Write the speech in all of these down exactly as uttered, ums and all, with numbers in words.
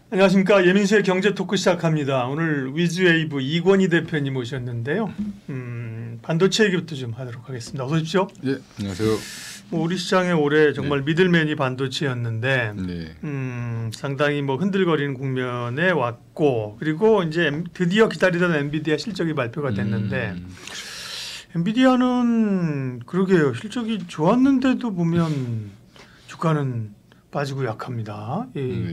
안녕하십니까. 예민수의 경제 토크 시작합니다. 오늘 위즈웨이브 이권희 대표님 오셨는데요. 음, 반도체 얘기부터 좀 하도록 하겠습니다. 어서 오십시오. 예, 안녕하세요. 뭐 우리 시장에 올해 정말 네. 미들맨이 반도체였는데 네. 음, 상당히 뭐 흔들거리는 국면에 왔고, 그리고 이제 드디어 기다리던 엔비디아 실적이 발표가 됐는데 음. 엔비디아는 그러게요. 실적이 좋았는데도 보면 주가는 빠지고 약합니다. 이 네.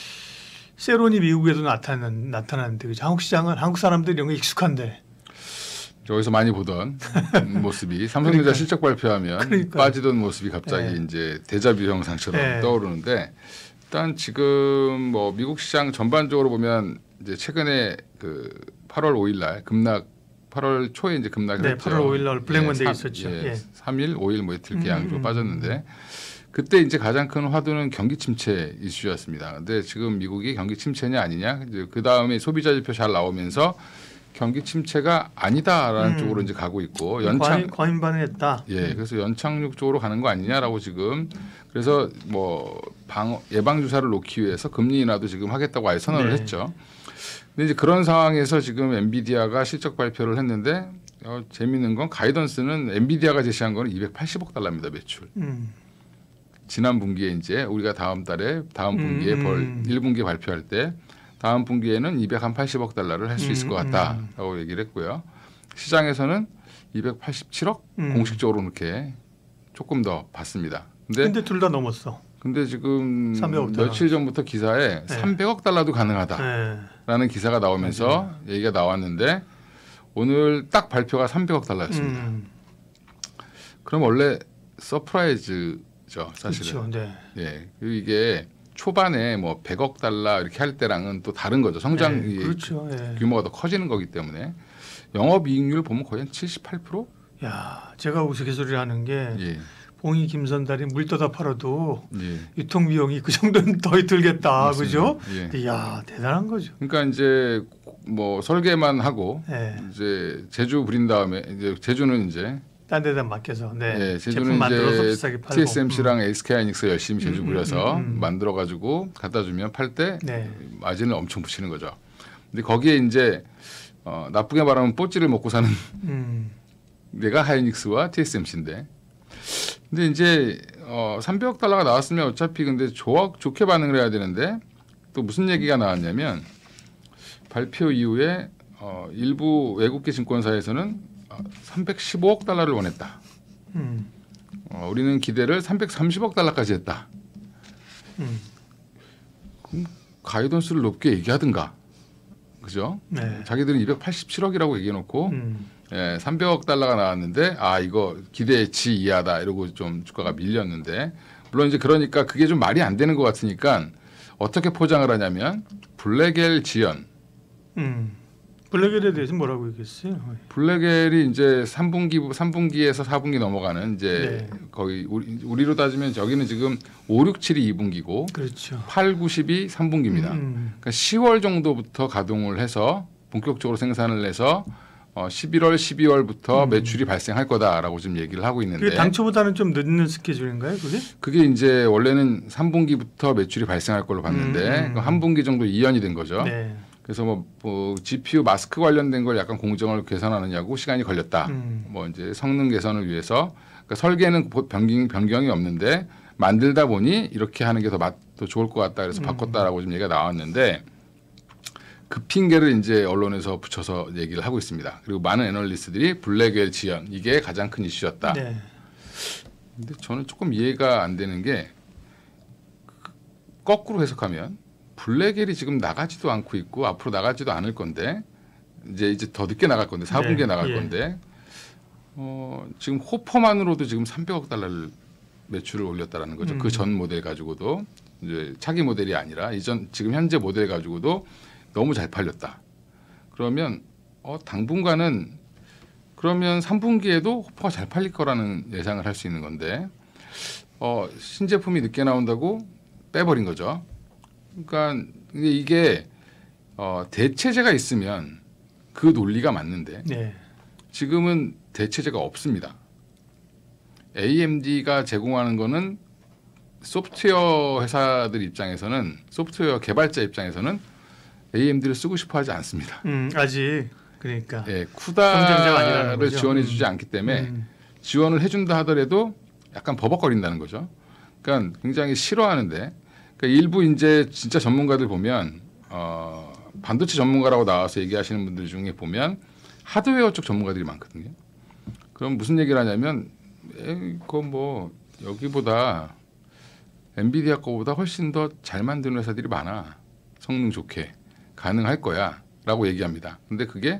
세론이 미국에도 나타나는, 나타나는데 그죠? 한국 시장은 한국 사람들이 이런 거 익숙한데. 여기서 많이 보던 모습이 삼성전자 그러니까요. 실적 발표하면 그러니까요. 빠지던 모습이 갑자기 네. 이제 데자뷰 형상처럼 네. 떠오르는데, 일단 지금 뭐 미국 시장 전반적으로 보면 이제 최근에 그 팔월 오일 날 급락, 팔월 초에 이제 급락을 네, 했죠. 팔월 오일 날 블랙먼데이 예, 있었죠. 예, 예. 삼 일, 오일 뭐 이틀 이렇게 음, 양쪽으로 음, 빠졌는데, 그때 이제 가장 큰 화두는 경기 침체 이슈였습니다. 근데 지금 미국이 경기 침체냐 아니냐, 이제 그 다음에 소비자 지표 잘 나오면서 경기 침체가 아니다라는 음. 쪽으로 이제 가고 있고, 연착 과민, 과민 반응했다. 예, 그래서 연착륙 쪽으로 가는 거 아니냐라고 지금, 그래서 뭐 방, 예방 주사를 놓기 위해서 금리 인하도 지금 하겠다고 아예 선언을 네. 했죠. 근데 이제 그런 상황에서 지금 엔비디아가 실적 발표를 했는데, 어, 재미있는 건 가이던스는 엔비디아가 제시한 거는 이백팔십억 달러입니다, 매출. 음. 지난 분기에 이제 우리가 다음 달에 다음 분기에 음. 벌 일 분기 발표할 때 다음 분기에는 이백팔십억 달러를 할 수 있을 음. 것 같다라고 얘기를 했고요. 시장에서는 이백팔십칠억 음. 공식적으로 이렇게 조금 더 봤습니다. 근데 근데 둘 다 넘었어. 근데 지금 삼백억 달러. 며칠 전부터 기사에 네. 삼백억 달러도 가능하다라는 네. 기사가 나오면서 얘기가 나왔는데, 오늘 딱 발표가 삼백억 달러였습니다. 음. 그럼 원래 서프라이즈죠, 사실은. 그렇죠. 네. 예, 그리고 이게 초반에 뭐 백억 달러 이렇게 할 때랑은 또 다른 거죠. 성장 네, 이 그렇죠. 예. 규모가 더 커지는 거기 때문에 영업이익률 보면 거의 한 칠십팔 퍼센트. 야, 제가 우스갯소리를 하는 게 예, 봉이 김선달이 물 떠다 팔아도 예. 유통 비용이 그 정도는 더 들겠다, 맞습니다. 그죠? 예. 이야, 대단한 거죠. 그러니까 이제 뭐 설계만 하고 예. 이제 제주 부린 다음에 이제 제주는 이제 딴 데다 맡겨서 네. 예, 제품 제주는 만들어서 이제 비싸게 팔고. 티에스엠씨랑 에스케이하이닉스 열심히 제주 음, 부려서 음, 음, 음. 만들어 가지고 갖다 주면 팔 때 네. 마진을 엄청 붙이는 거죠. 근데 거기에 이제 어, 나쁘게 말하면 뽀찌를 먹고 사는 음. 내가 하이닉스와 티에스엠씨인데, 근데 이제 어, 삼백억 달러가 나왔으면 어차피 근데 좋아, 좋게 반응을 해야 되는데, 또 무슨 얘기가 나왔냐면 발표 이후에 어, 일부 외국계 증권사에서는 어, 삼백십오억 달러를 원했다. 음. 어, 우리는 기대를 삼백삼십억 달러까지 했다. 음. 그럼 가이던스를 높게 얘기하든가, 그죠? 네. 자기들은 이백팔십칠억이라고 얘기해놓고 음. 예, 삼백억 달러가 나왔는데, 아 이거 기대치 이하다 이러고 좀 주가가 밀렸는데, 물론 이제 그러니까 그게 좀 말이 안 되는 것 같으니까 어떻게 포장을 하냐면 블랙엘 지연, 음. 블랙엘에 대해서 뭐라고 얘기했어요? 블랙엘이 이제 삼 분기 삼 분기에서 사 분기 넘어가는 이제 네. 거의 우리, 우리로 따지면 저기는 지금 오, 육, 칠이 이 분기고 그렇죠. 팔, 구, 십이 삼 분기입니다. 음. 그러니까 시월 정도부터 가동을 해서 본격적으로 생산을 해서 어, 십일월, 십이월부터 음. 매출이 발생할 거다라고 지금 얘기를 하고 있는데, 그게 당초보다는 좀 늦는 스케줄인가요, 그게? 그게 이제 원래는 삼 분기부터 매출이 발생할 걸로 봤는데 음, 음. 한 분기 정도 이연이 된 거죠. 네. 그래서 뭐, 뭐 지피유 마스크 관련된 걸 약간 공정을 개선하느냐고 시간이 걸렸다. 음. 뭐 이제 성능 개선을 위해서, 그러니까 설계는 변경, 변경이 없는데 만들다 보니 이렇게 하는 게 더 맛 더 좋을 것 같다. 그래서 음. 바꿨다라고 지금 얘기가 나왔는데, 그 핑계를 이제 언론에서 붙여서 얘기를 하고 있습니다. 그리고 많은 애널리스트들이 블랙웰 지연, 이게 가장 큰 이슈였다. 네. 근데 저는 조금 이해가 안 되는 게, 거꾸로 해석하면 블랙웰이 지금 나가지도 않고 있고 앞으로 나가지도 않을 건데, 이제 이제 더 늦게 나갈 건데 사 분기에 네, 나갈 예. 건데, 어, 지금 호퍼만으로도 지금 삼백억 달러를 매출을 올렸다라는 거죠. 음. 그 전 모델 가지고도, 이제 차기 모델이 아니라 이전 지금 현재 모델 가지고도 너무 잘 팔렸다. 그러면 어, 당분간은, 그러면 삼 분기에도 호퍼가 잘 팔릴 거라는 예상을 할 수 있는 건데, 어, 신제품이 늦게 나온다고 빼버린 거죠. 그러니까 근데 이게 어, 대체제가 있으면 그 논리가 맞는데, 네. 지금은 대체제가 없습니다. 에이엠디가 제공하는 거는 소프트웨어 회사들 입장에서는 소프트웨어 개발자 입장에서는 에이엠디를 쓰고 싶어하지 않습니다. 음, 아직 그러니까 예, 경쟁자가 아니라는 쿠다를 거죠. 지원해주지 음. 않기 때문에 음. 지원을 해준다 하더라도 약간 버벅거린다는 거죠. 그러니까 굉장히 싫어하는데 그러니까 일부 이제 진짜 전문가들 보면 어, 반도체 전문가라고 나와서 얘기하시는 분들 중에 보면 하드웨어 쪽 전문가들이 많거든요. 그럼 무슨 얘기를 하냐면 에이, 그거 뭐 여기보다 엔비디아 거보다 훨씬 더 잘 만드는 회사들이 많아. 성능 좋게 가능할 거야 라고 얘기합니다. 근데 그게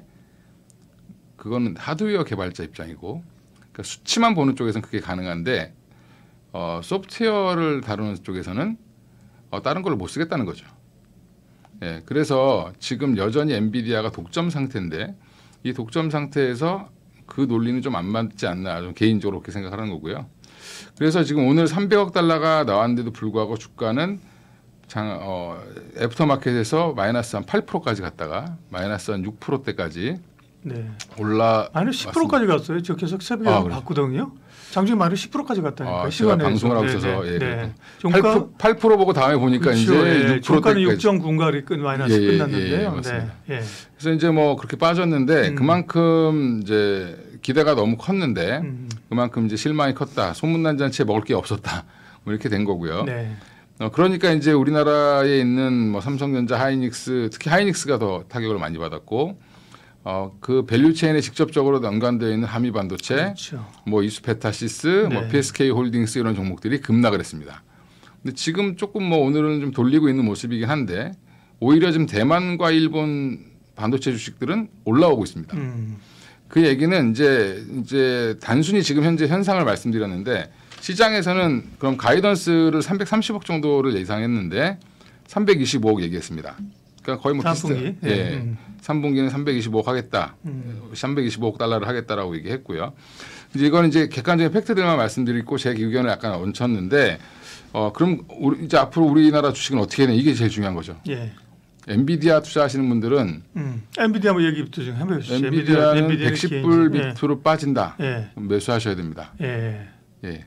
그거는 하드웨어 개발자 입장이고 그러니까 수치만 보는 쪽에서는 그게 가능한데 어, 소프트웨어를 다루는 쪽에서는 어, 다른 걸 못 쓰겠다는 거죠. 예, 그래서 지금 여전히 엔비디아가 독점 상태인데 이 독점 상태에서 그 논리는 좀 안 맞지 않나 좀 개인적으로 그렇게 생각하는 거고요. 그래서 지금 오늘 삼백억 달러가 나왔는데도 불구하고 주가는 장, 어, 애프터마켓에서 마이너스 한 팔 퍼센트까지 갔다가 마이너스 한 육 퍼센트대까지 네. 올라. 아니 십 퍼센트까지 갔어요. 저 계속 새벽에 아, 그래. 봤거든요. 장중에 마이너스 십 퍼센트까지 갔다니까. 아, 시간에 제가 방송을 하고 네, 있어서 네, 예, 네. 팔 퍼센트, 종가 팔 퍼센트 보고 다음에 보니까 그렇죠. 이제 예. 육 종가는 육 퍼센트대까지. 점 구인가를 끝 마이너스 예, 예, 끝났는데요. 예, 맞습니다. 네. 예. 그래서 이제 뭐 그렇게 빠졌는데 음. 그만큼 이제 기대가 너무 컸는데 음. 그만큼 이제 실망이 컸다. 소문난 잔치에 먹을 게 없었다. 뭐 이렇게 된 거고요. 네. 어, 그러니까 이제 우리나라에 있는 뭐 삼성전자, 하이닉스, 특히 하이닉스가 더 타격을 많이 받았고, 어, 그 밸류체인에 직접적으로 연관되어 있는 하미 반도체, 그렇죠. 뭐 이수페타시스, 네. 뭐 피에스케이 홀딩스 이런 종목들이 급락을 했습니다. 근데 지금 조금 뭐 오늘은 좀 돌리고 있는 모습이긴 한데, 오히려 지금 대만과 일본 반도체 주식들은 올라오고 있습니다. 음. 그 얘기는 이제 이제 단순히 지금 현재 현상을 말씀드렸는데 시장에서는 그럼 가이던스를 삼백삼십억 정도를 예상했는데 삼백이십오억 얘기했습니다. 그러니까 거의 뭐 삼 분기. 비슷해요. 예. 음. 삼 분기는 삼백이십오억 하겠다. 음. 삼백이십오억 달러를 하겠다라고 얘기했고요. 이제 이건 이제 객관적인 팩트들만 말씀드리고 제 의견을 약간 얹혔는데 어 그럼 우리 이제 앞으로 우리나라 주식은 어떻게 해야 되냐 이게 제일 중요한 거죠. 예. 엔비디아 투자하시는 분들은 음. 엔비디아 뭐 얘기부터 좀 해보시죠. 엔비디아는 엔비디아 백십 불 개인- 밑으로 빠진다. 예. 그럼 매수하셔야 됩니다. 예. 예.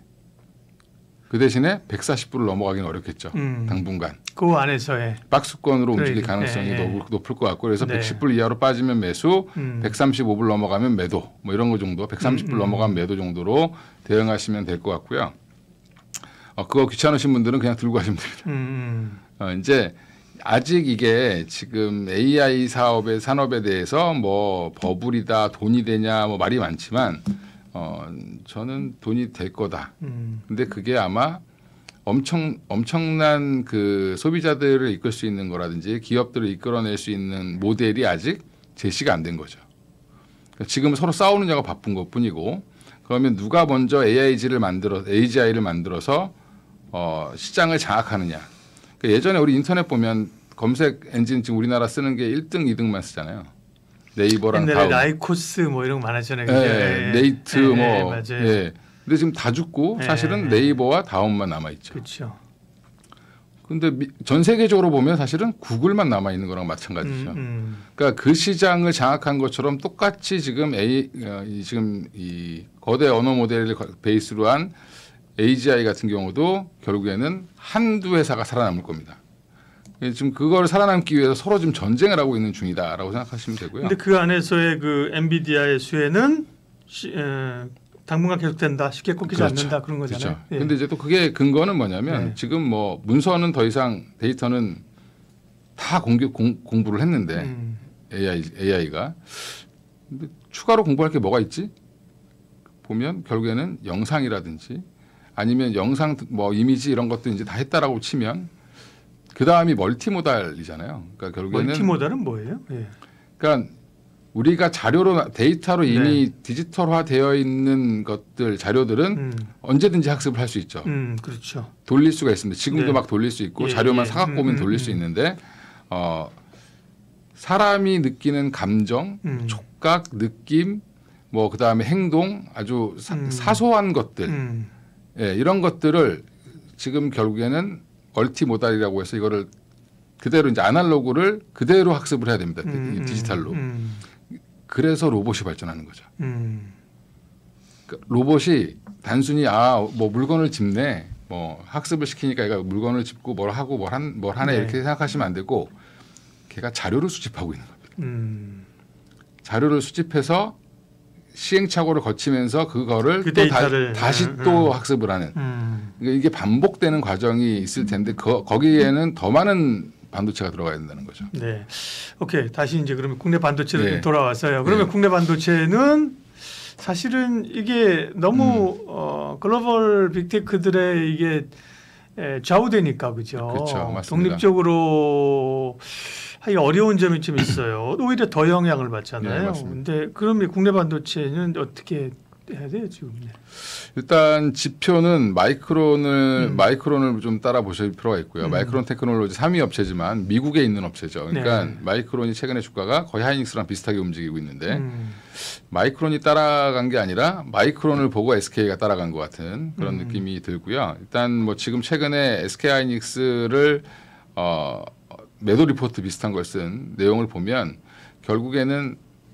그 대신에 백사십 불을 넘어가기는 어렵겠죠. 음. 당분간. 그 안에서의 박스권으로 움직일 그러니까, 가능성이 예, 예. 너무 높을 것 같고 그래서 네. 백십 불 이하로 빠지면 매수, 음. 백삼십오 불 넘어가면 매도 뭐 이런 거 정도 백삼십 불 음, 음. 넘어가면 매도 정도로 대응하시면 될 것 같고요. 어, 그거 귀찮으신 분들은 그냥 들고 가시면 됩니다. 음. 어, 이제 아직 이게 지금 에이아이 사업의 산업에 대해서 뭐 버블이다 돈이 되냐 뭐 말이 많지만 어, 저는 돈이 될 거다. 음. 근데 그게 아마 엄청 엄청난 그 소비자들을 이끌 수 있는 거라든지 기업들을 이끌어낼 수 있는 모델이 아직 제시가 안 된 거죠. 그러니까 지금 서로 싸우느냐가 바쁜 것뿐이고 그러면 누가 먼저 에이아이지를 만들어 에이지아이를 만들어서 어, 시장을 장악하느냐. 그러니까 예전에 우리 인터넷 보면 검색 엔진 지금 우리나라 쓰는 게 일 등, 이 등만 쓰잖아요. 네이버랑 옛날에 다음, 라이코스 뭐 이런 거 많았잖아요. 예, 그죠? 예, 예. 네이트 예, 뭐 예, 맞아요. 예. 근데 지금 다 죽고 예, 사실은 예. 네이버와 다음만 남아 있죠. 그렇죠. 근데 미- 전 세계적으로 보면 사실은 구글만 남아 있는 거랑 마찬가지죠. 음, 음. 그러니까 그 시장을 장악한 것처럼 똑같이 지금 A 어, 이 지금 이 거대 언어 모델을 거- 베이스로 한 에이지아이 같은 경우도 결국에는 한두 회사가 살아남을 겁니다. 예, 지금 그걸 살아남기 위해서 서로 지금 전쟁을 하고 있는 중이다라고 생각하시면 되고요. 근데 그 안에서의 그 엔비디아의 수혜는 시, 에, 당분간 계속된다. 쉽게 꺾이지 그렇죠. 않는다 그런 거잖아요. 그렇죠. 예. 근데 이제 또 그게 근거는 뭐냐면 네. 지금 뭐 문서는 더 이상 데이터는 다 공개, 공, 공부를 했는데 음. 에이아이, 에이아이가 근데 추가로 공부할 게 뭐가 있지? 보면 결국에는 영상이라든지 아니면 영상 뭐 이미지 이런 것도 이제 다 했다라고 치면 그 다음이 멀티모달이잖아요. 그러니까 결국에는 멀티모달은 뭐예요? 예. 그러니까 우리가 자료로 데이터로 이미 네. 디지털화되어 있는 것들 자료들은 음. 언제든지 학습을 할 수 있죠. 음, 그렇죠. 돌릴 수가 있습니다. 지금도 네. 막 돌릴 수 있고 예, 자료만 예. 사갖고 음, 오면 음, 돌릴 음. 수 있는데 어, 사람이 느끼는 감정, 음. 촉각, 느낌, 뭐 그다음에 행동 아주 사, 음. 사소한 것들 음. 예, 이런 것들을 지금 결국에는 멀티모달이라고 해서 이거를 그대로 이제 아날로그를 그대로 학습을 해야 됩니다. 음, 이 디지털로. 음. 그래서 로봇이 발전하는 거죠. 음. 그러니까 로봇이 단순히 아 뭐 물건을 짚네 뭐 학습을 시키니까 얘가 물건을 짚고 뭘 하고 뭘, 한, 뭘 하네 네. 이렇게 생각하시면 안 되고 걔가 자료를 수집하고 있는 겁니다. 음. 자료를 수집해서 시행착오를 거치면서 그거를 그 또 데이터를, 다, 시 음, 또 음. 학습을 하는 음. 그러니까 이게 반복되는 과정이 있을 텐데 거, 거기에는 더 많은 반도체가 들어가야 된다는 거죠. 네. 오케이. 다시 이제 그러면 국내 반도체로 네. 좀 돌아왔어요. 그러면 네. 국내 반도체는 사실은 이게 너무 음. 어, 글로벌 빅테크들의 이게 에, 좌우되니까 그죠. 그렇죠. 맞습니다. 독립적으로 하기 어려운 점이 좀 있어요. 오히려 더 영향을 네, 받잖아요. 맞습니다. 근데 그러면 국내 반도체는 어떻게 해야 돼요 지금? 네. 일단 지표는 마이크론을 음. 마이크론을 좀 따라 보실 필요가 있고요. 음. 마이크론 테크놀로지 삼 위 업체지만 미국에 있는 업체죠. 그러니까 네. 마이크론이 최근에 주가가 거의 하이닉스랑 비슷하게 움직이고 있는데 음. 마이크론이 따라간 게 아니라 마이크론을 보고 에스케이가 따라간 것 같은 그런 음. 느낌이 들고요. 일단 뭐 지금 최근에 에스케이 하이닉스를 어, 매도 리포트 비슷한 걸 쓴 내용을 보면 결국에는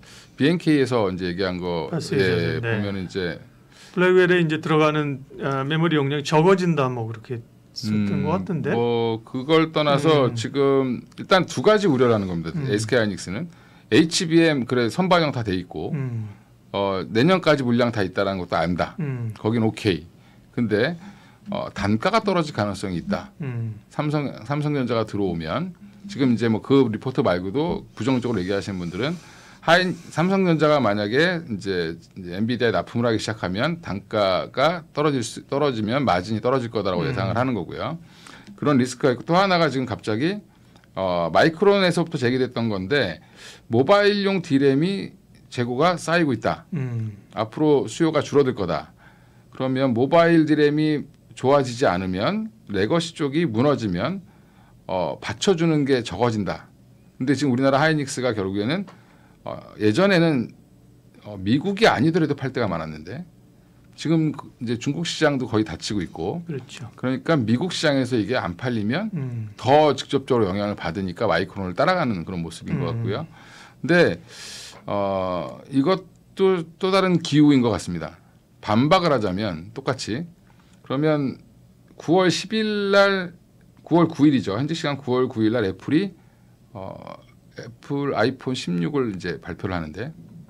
비엔케이에서 이제 얘기한 거 봤어요, 예, 저는. 네. 보면 이제 블랙웰에 이제 들어가는 어, 메모리 용량이 적어진다 뭐 그렇게 썼던 것 같은데. 뭐 그걸 떠나서 음. 지금 일단 두 가지 우려라는 겁니다. 음. 에스케이 하이닉스는 에이치비엠 그래 선반영 다 돼 있고 음. 어, 내년까지 물량 다 있다라는 것도 안다. 음. 거긴 오케이. 근데 어, 단가가 떨어질 가능성이 있다. 음. 삼성 삼성전자가 들어오면 지금 이제 뭐 그 리포트 말고도 부정적으로 얘기하시는 분들은 하이 삼성전자가 만약에 이제, 이제 엔비디아에 납품을 하기 시작하면 단가가 떨어질 수, 떨어지면 마진이 떨어질 거다라고 음. 예상을 하는 거고요. 그런 리스크가 있고 또 하나가 지금 갑자기 어, 마이크론에서부터 제기됐던 건데 모바일용 디램이 재고가 쌓이고 있다. 음. 앞으로 수요가 줄어들 거다. 그러면 모바일 디램이 좋아지지 않으면 레거시 쪽이 무너지면 어, 받쳐주는 게 적어진다. 근데 지금 우리나라 하이닉스가 결국에는 어, 예전에는 어, 미국이 아니더라도 팔 때가 많았는데 지금 그 이제 중국 시장도 거의 닫히고 있고 그렇죠. 그러니까 미국 시장에서 이게 안 팔리면 음. 더 직접적으로 영향을 받으니까 마이크론을 따라가는 그런 모습인 것 음. 같고요. 근데 어, 이것도 또 다른 기후인 것 같습니다. 반박을 하자면 똑같이 그러면 구월 십일 날 구월 구일이죠. 현지 시간 구월 구일 날 애플이 어, 애플 아이폰 십육을 이제 발표를 하는데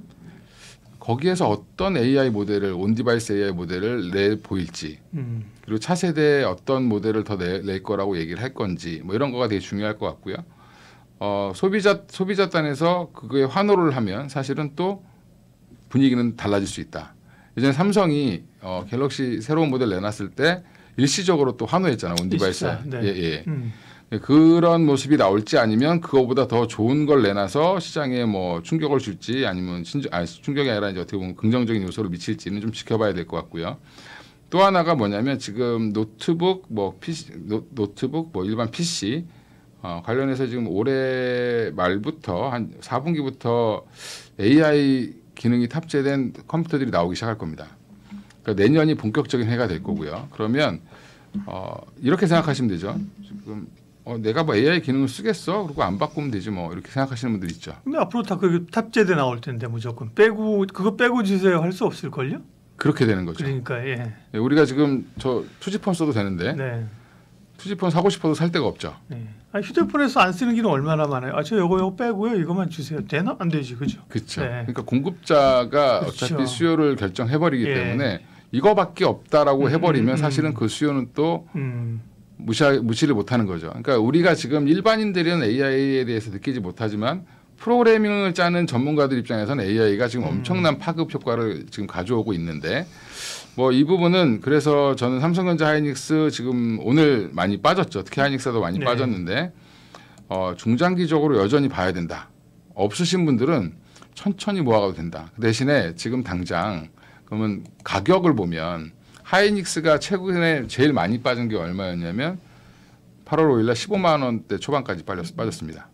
거기에서 어떤 에이아이 모델을 온디바이스 에이아이 모델을 내 보일지 음. 그리고 차세대에 어떤 모델을 더 낼 거라고 얘기를 할 건지 뭐 이런 거가 되게 중요할 것 같고요. 어, 소비자 소비자 단에서 그거에 환호를 하면 사실은 또 분위기는 달라질 수 있다. 예전에 삼성이 어, 갤럭시 새로운 모델 내놨을 때 일시적으로 또 환호했잖아 온디바이스. 일시자, 네. 예, 예. 음. 그런 모습이 나올지 아니면 그거보다 더 좋은 걸 내놔서 시장에 뭐 충격을 줄지 아니면 신조, 아, 충격이 아니라 이제 어떻게 보면 긍정적인 요소를 미칠지는 좀 지켜봐야 될 것 같고요. 또 하나가 뭐냐면 지금 노트북 뭐 피씨 노, 노트북 뭐 일반 피씨 어, 관련해서 지금 올해 말부터 한 사 분기부터 에이아이 기능이 탑재된 컴퓨터들이 나오기 시작할 겁니다. 그러니까 내년이 본격적인 해가 될 거고요. 그러면 어, 이렇게 생각하시면 되죠. 지금 어, 내가 뭐 에이아이 기능을 쓰겠어? 그리고 안 바꾸면 되지 뭐 이렇게 생각하시는 분들 있죠. 근데 앞으로 다 그 탑재돼 나올 텐데 무조건 빼고 그거 빼고 주세요 할 수 없을 걸요? 그렇게 되는 거죠. 그러니까 예. 예, 우리가 지금 저 투지폰 써도 되는데 네. 투지폰 사고 싶어도 살 데가 없죠. 네. 아니, 휴대폰에서 안 쓰는 기능 얼마나 많아요. 아, 저 요거 요거 빼고요. 이것만 주세요. 되나? 안 되지. 그죠? 그렇죠. 네. 그러니까 공급자가 그렇죠. 어차피 수요를 결정해버리기 예. 때문에 이거밖에 없다라고 음, 해버리면 음, 음. 사실은 그 수요는 또 음. 무시 무시를 못하는 거죠. 그러니까 우리가 지금 일반인들은 에이아이에 대해서 느끼지 못하지만 프로그래밍을 짜는 전문가들 입장에서는 에이아이가 지금 음. 엄청난 파급 효과를 지금 가져오고 있는데 뭐 이 부분은 그래서 저는 삼성전자 하이닉스 지금 오늘 많이 빠졌죠. 특히 하이닉스도 많이 네. 빠졌는데 어, 중장기적으로 여전히 봐야 된다. 없으신 분들은 천천히 모아가도 된다. 그 대신에 지금 당장 그러면 가격을 보면 하이닉스가 최근에 제일 많이 빠진 게 얼마였냐면 팔월 오일 날 십오만 원대 초반까지 빠졌, 빠졌습니다.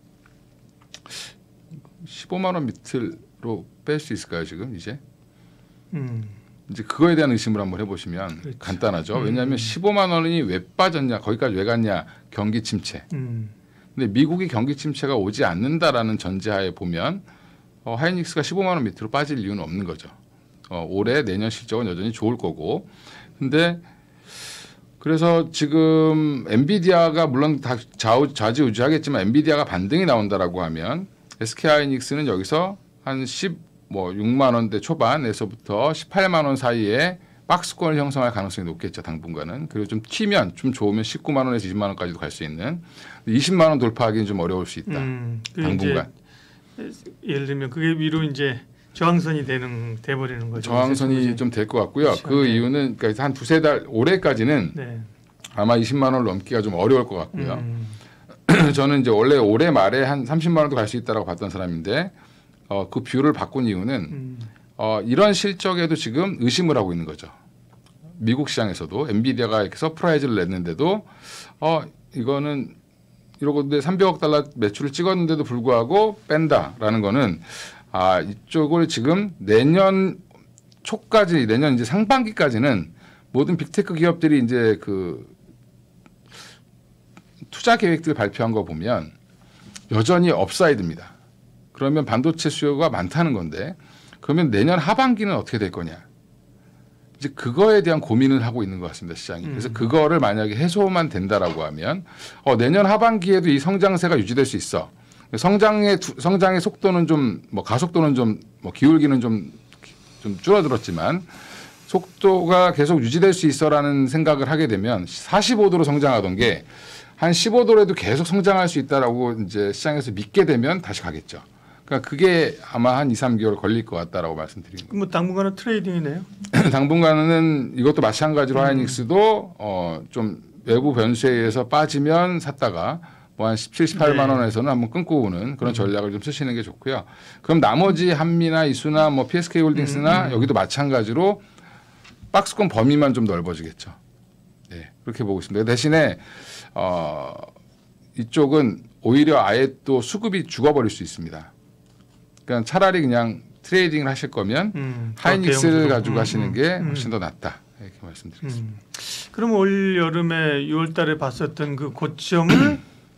십오만 원 밑으로 뺄 수 있을까요 지금 이제? 음. 이제 그거에 대한 의심을 한번 해보시면 그렇죠. 간단하죠. 음. 왜냐하면 십오만 원이 왜 빠졌냐, 거기까지 왜 갔냐, 경기 침체. 음. 근데 미국이 경기 침체가 오지 않는다라는 전제하에 보면 어, 하이닉스가 십오만 원 밑으로 빠질 이유는 없는 거죠. 어, 올해 내년 실적은 여전히 좋을 거고. 근데 그래서 지금 엔비디아가 물론 다 좌우, 좌지우지하겠지만 엔비디아가 반등이 나온다라고 하면 에스케이하이닉스는 여기서 한 십육만 원대 초반에서부터 십팔만 원 사이에 박스권을 형성할 가능성이 높겠죠. 당분간은. 그리고 좀 튀면 좀 좋으면 십구만 원에서 이십만 원까지도 갈 수 있는 이십만 원 돌파하기는 좀 어려울 수 있다. 음, 당분간. 예를 들면 그게 위로 이제 저항선이 되는 돼버리는 거죠. 저항선이 좀 될 것 같고요. 그렇죠. 그 네. 이유는 그러니까 한 두세 달 올해까지는 네. 아마 이십만 원을 넘기가 좀 어려울 것 같고요. 음, 저는 이제 원래 올해 말에 한 삼십만 원도 갈 수 있다라고 봤던 사람인데 어, 그 뷰를 바꾼 이유는 음, 어, 이런 실적에도 지금 의심을 하고 있는 거죠. 미국 시장에서도 엔비디아가 이렇게 서프라이즈를 냈는데도 어, 이거는 이러고 근데 삼백억 달러 매출을 찍었는데도 불구하고 뺀다라는 거는 아, 이쪽을 지금 내년 초까지 내년 이제 상반기까지는 모든 빅테크 기업들이 이제 그 투자 계획들 발표한 거 보면 여전히 업사이드입니다. 그러면 반도체 수요가 많다는 건데 그러면 내년 하반기는 어떻게 될 거냐? 이제 그거에 대한 고민을 하고 있는 것 같습니다, 시장이. 그래서 음. 그거를 만약에 해소만 된다라고 하면 어, 내년 하반기에도 이 성장세가 유지될 수 있어. 성장의 두- 성장의 속도는 좀 뭐 가속도는 좀 뭐 기울기는 좀 좀 줄어들었지만 속도가 계속 유지될 수 있어라는 생각을 하게 되면 사십오 도로 성장하던 게 한 십오 도로에도 계속 성장할 수 있다라고 이제 시장에서 믿게 되면 다시 가겠죠. 그러니까 그게 아마 한 이, 삼 개월 걸릴 것 같다라고 말씀드리는 거예요. 뭐 당분간은 트레이딩이네요. 당분간은 이것도 마찬가지로 음. 하이닉스도 어, 좀 외부 변수에 의해서 빠지면 샀다가 뭐 한 십칠, 십팔만 네. 원에서는 한번 끊고 오는 그런 전략을 좀 쓰시는 게 좋고요. 그럼 나머지 한미나 이수나 뭐 피에스케이홀딩스나 음, 음. 여기도 마찬가지로 박스권 범위만 좀 넓어지겠죠. 네, 그렇게 보고 있습니다. 대신에 어, 이쪽은 오히려 아예 또 수급이 죽어버릴 수 있습니다. 그러니까 차라리 그냥 트레이딩을 하실 거면 음, 하이닉스를 대형주로. 가지고 음, 하시는 음, 게 음. 훨씬 더 낫다. 이렇게 말씀드리겠습니다. 음. 그럼 올 여름에 유월 달에 봤었던 그 고점을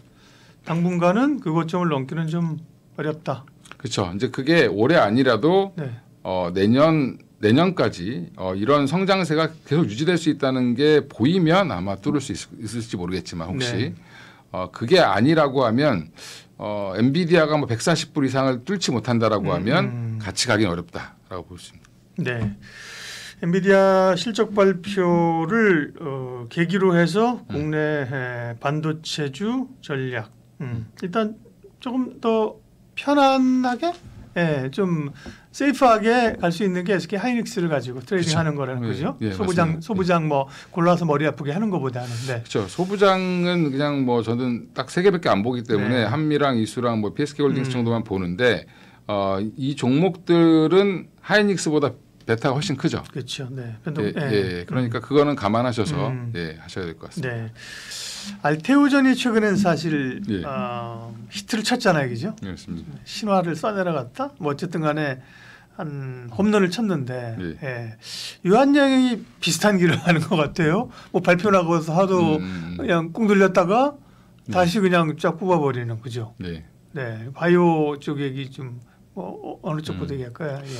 당분간은 그 고점을 넘기는 좀 어렵다. 그렇죠. 이제 그게 올해 아니라도 네. 어, 내년 내년까지 어, 이런 성장세가 계속 유지될 수 있다는 게 보이면 아마 뚫을 수 있, 있을지 모르겠지만 혹시 네. 어, 그게 아니라고 하면 어, 엔비디아가 뭐 백사십 불 이상을 뚫지 못한다라고 음, 하면 음. 같이 가긴 어렵다라고 볼 수 있습니다. 네. 엔비디아 실적 발표를 어, 계기로 해서 국내 에, 반도체주 전략. 음. 일단 조금 더 편안하게, 예, 좀 세이프하게 갈 수 있는 게 에스케이 하이닉스를 가지고 트레이딩하는 거라는 예, 거죠. 예, 소부장 맞습니다. 소부장 뭐 골라서 머리 아프게 하는 것보다는. 네. 그렇죠. 소부장은 그냥 뭐 저는 딱 세 개밖에 안 보기 때문에 네. 한미랑 이수랑 뭐 피에스케이홀딩스 음. 정도만 보는데 어, 이 종목들은 하이닉스보다 베타가 훨씬 크죠. 그렇죠. 네. 변동, 예, 예. 예, 그러니까 그거는 감안하셔서 음. 예, 하셔야 될 것 같습니다. 네. 알테오전이 최근엔 사실 예. 어, 히트를 쳤잖아요, 그죠? 예, 그렇습니다. 신화를 써내려갔다. 뭐 어쨌든 간에 한 홈런을 쳤는데 예. 예. 유한양이 비슷한 길을 가는 것 같아요. 뭐 발표 나고서 하도 음, 그냥 꾹 눌렸다가 네. 다시 그냥 쫙 뽑아버리는 그죠. 네. 네, 바이오 쪽 얘기 좀 뭐, 어느 쪽부터 음. 얘기할까요? 예.